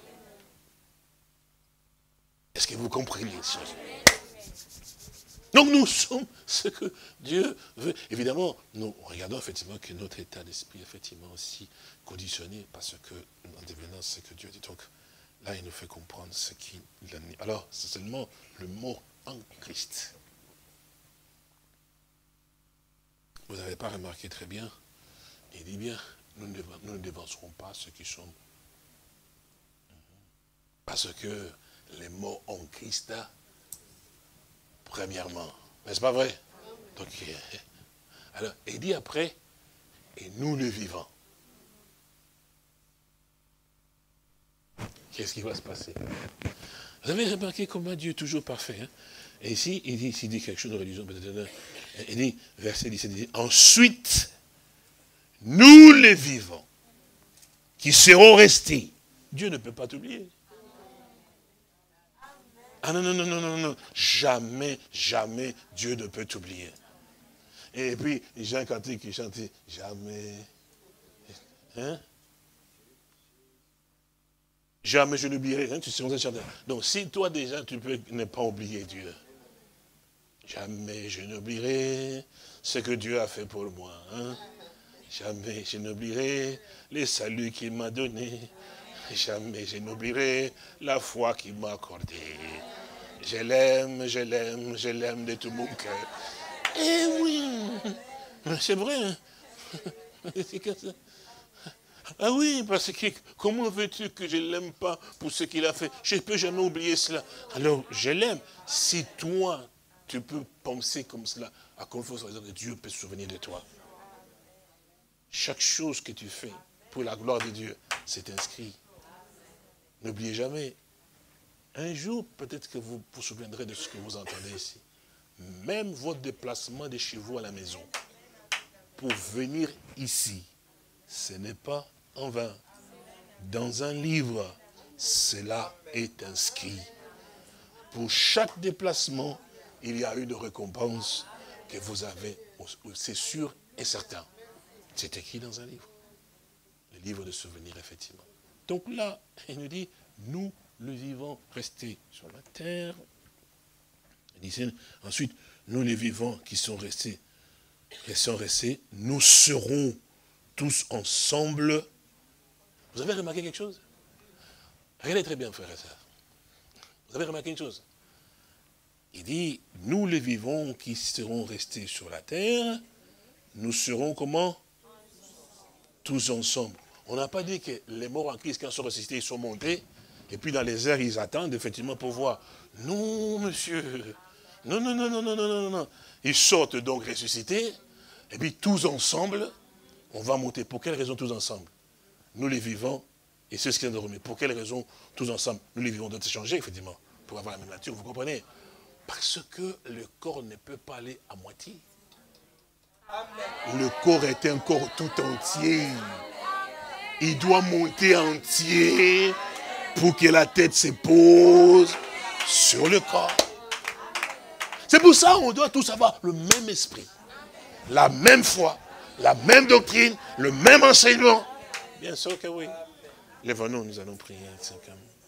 Est-ce que vous comprenez les choses? Donc nous sommes ce que Dieu veut. Évidemment, nous regardons effectivement que notre état d'esprit est effectivement aussi conditionné parce que, en devenant ce que Dieu dit. Donc là, il nous fait comprendre ce qu'il a mis. Alors, c'est seulement le mot en Christ. Vous n'avez pas remarqué très bien? Il dit bien, nous ne dévancerons pas ceux qui sont. Parce que les mots en Christ, premièrement. N'est-ce pas vrai? Donc, alors, il dit après, et nous le vivons. Qu'est-ce qui va se passer? Vous avez remarqué comment Dieu est toujours parfait. Hein? Et ici, il dit quelque chose de religion, peut-être. Il dit, verset 17, il dit, ensuite, nous les vivons, qui seront restés. Dieu ne peut pas t'oublier. Ah non, non, non, non, non, non. Jamais, jamais Dieu ne peut t'oublier. Et puis, Jean Cantique qui chantait, jamais. Hein? Jamais je n'oublierai. Hein, tu sais, donc si toi déjà tu peux ne pas oublier Dieu. Jamais je n'oublierai ce que Dieu a fait pour moi. Hein. Jamais je n'oublierai les saluts qu'il m'a donnés. Jamais je n'oublierai la foi qu'il m'a accordée. Je l'aime, je l'aime, je l'aime de tout mon cœur. Eh oui, c'est vrai. Hein. Ah oui, parce que comment veux-tu que je ne l'aime pas pour ce qu'il a fait? Je ne peux jamais oublier cela. Alors, je l'aime. Si toi, tu peux penser comme cela, à confiance que Dieu peut se souvenir de toi. Chaque chose que tu fais pour la gloire de Dieu, c'est inscrit. N'oubliez jamais. Un jour, peut-être que vous vous souviendrez de ce que vous entendez ici. Même votre déplacement de chez vous à la maison, pour venir ici, ce n'est pas en vain. Dans un livre, cela est inscrit. Pour chaque déplacement, il y a une récompense que vous avez, c'est sûr et certain. C'est écrit dans un livre. Le livre de souvenirs, effectivement. Donc là, il nous dit, nous, le vivant, restés sur la terre. Il dit, ensuite, nous, les vivants qui sont restés, nous serons tous ensemble. Vous avez remarqué quelque chose? Regardez très bien, frères et sœurs. Vous avez remarqué une chose? Il dit, nous les vivants qui serons restés sur la terre, nous serons comment? Tous ensemble. On n'a pas dit que les morts en Christ, quand ils sont ressuscités, ils sont montés, et puis dans les airs, ils attendent effectivement pour voir. Non, monsieur. Non, non, non, non, non, non, non, non. Ils sortent donc ressuscités, et puis tous ensemble, on va monter. Pour quelle raison tous ensemble? Nous les vivants, et ceux qui sont dormis. Pour quelle raison tous ensemble? Nous les vivants doivent changer, effectivement, pour avoir la même nature, vous comprenez? Parce que le corps ne peut pas aller à moitié. Amen. Le corps est un corps tout entier. Il doit monter entier pour que la tête se pose sur le corps. C'est pour ça qu'on doit tous avoir le même esprit, la même foi, la même doctrine, le même enseignement. Bien sûr que oui. Lève-nous, nous allons prier.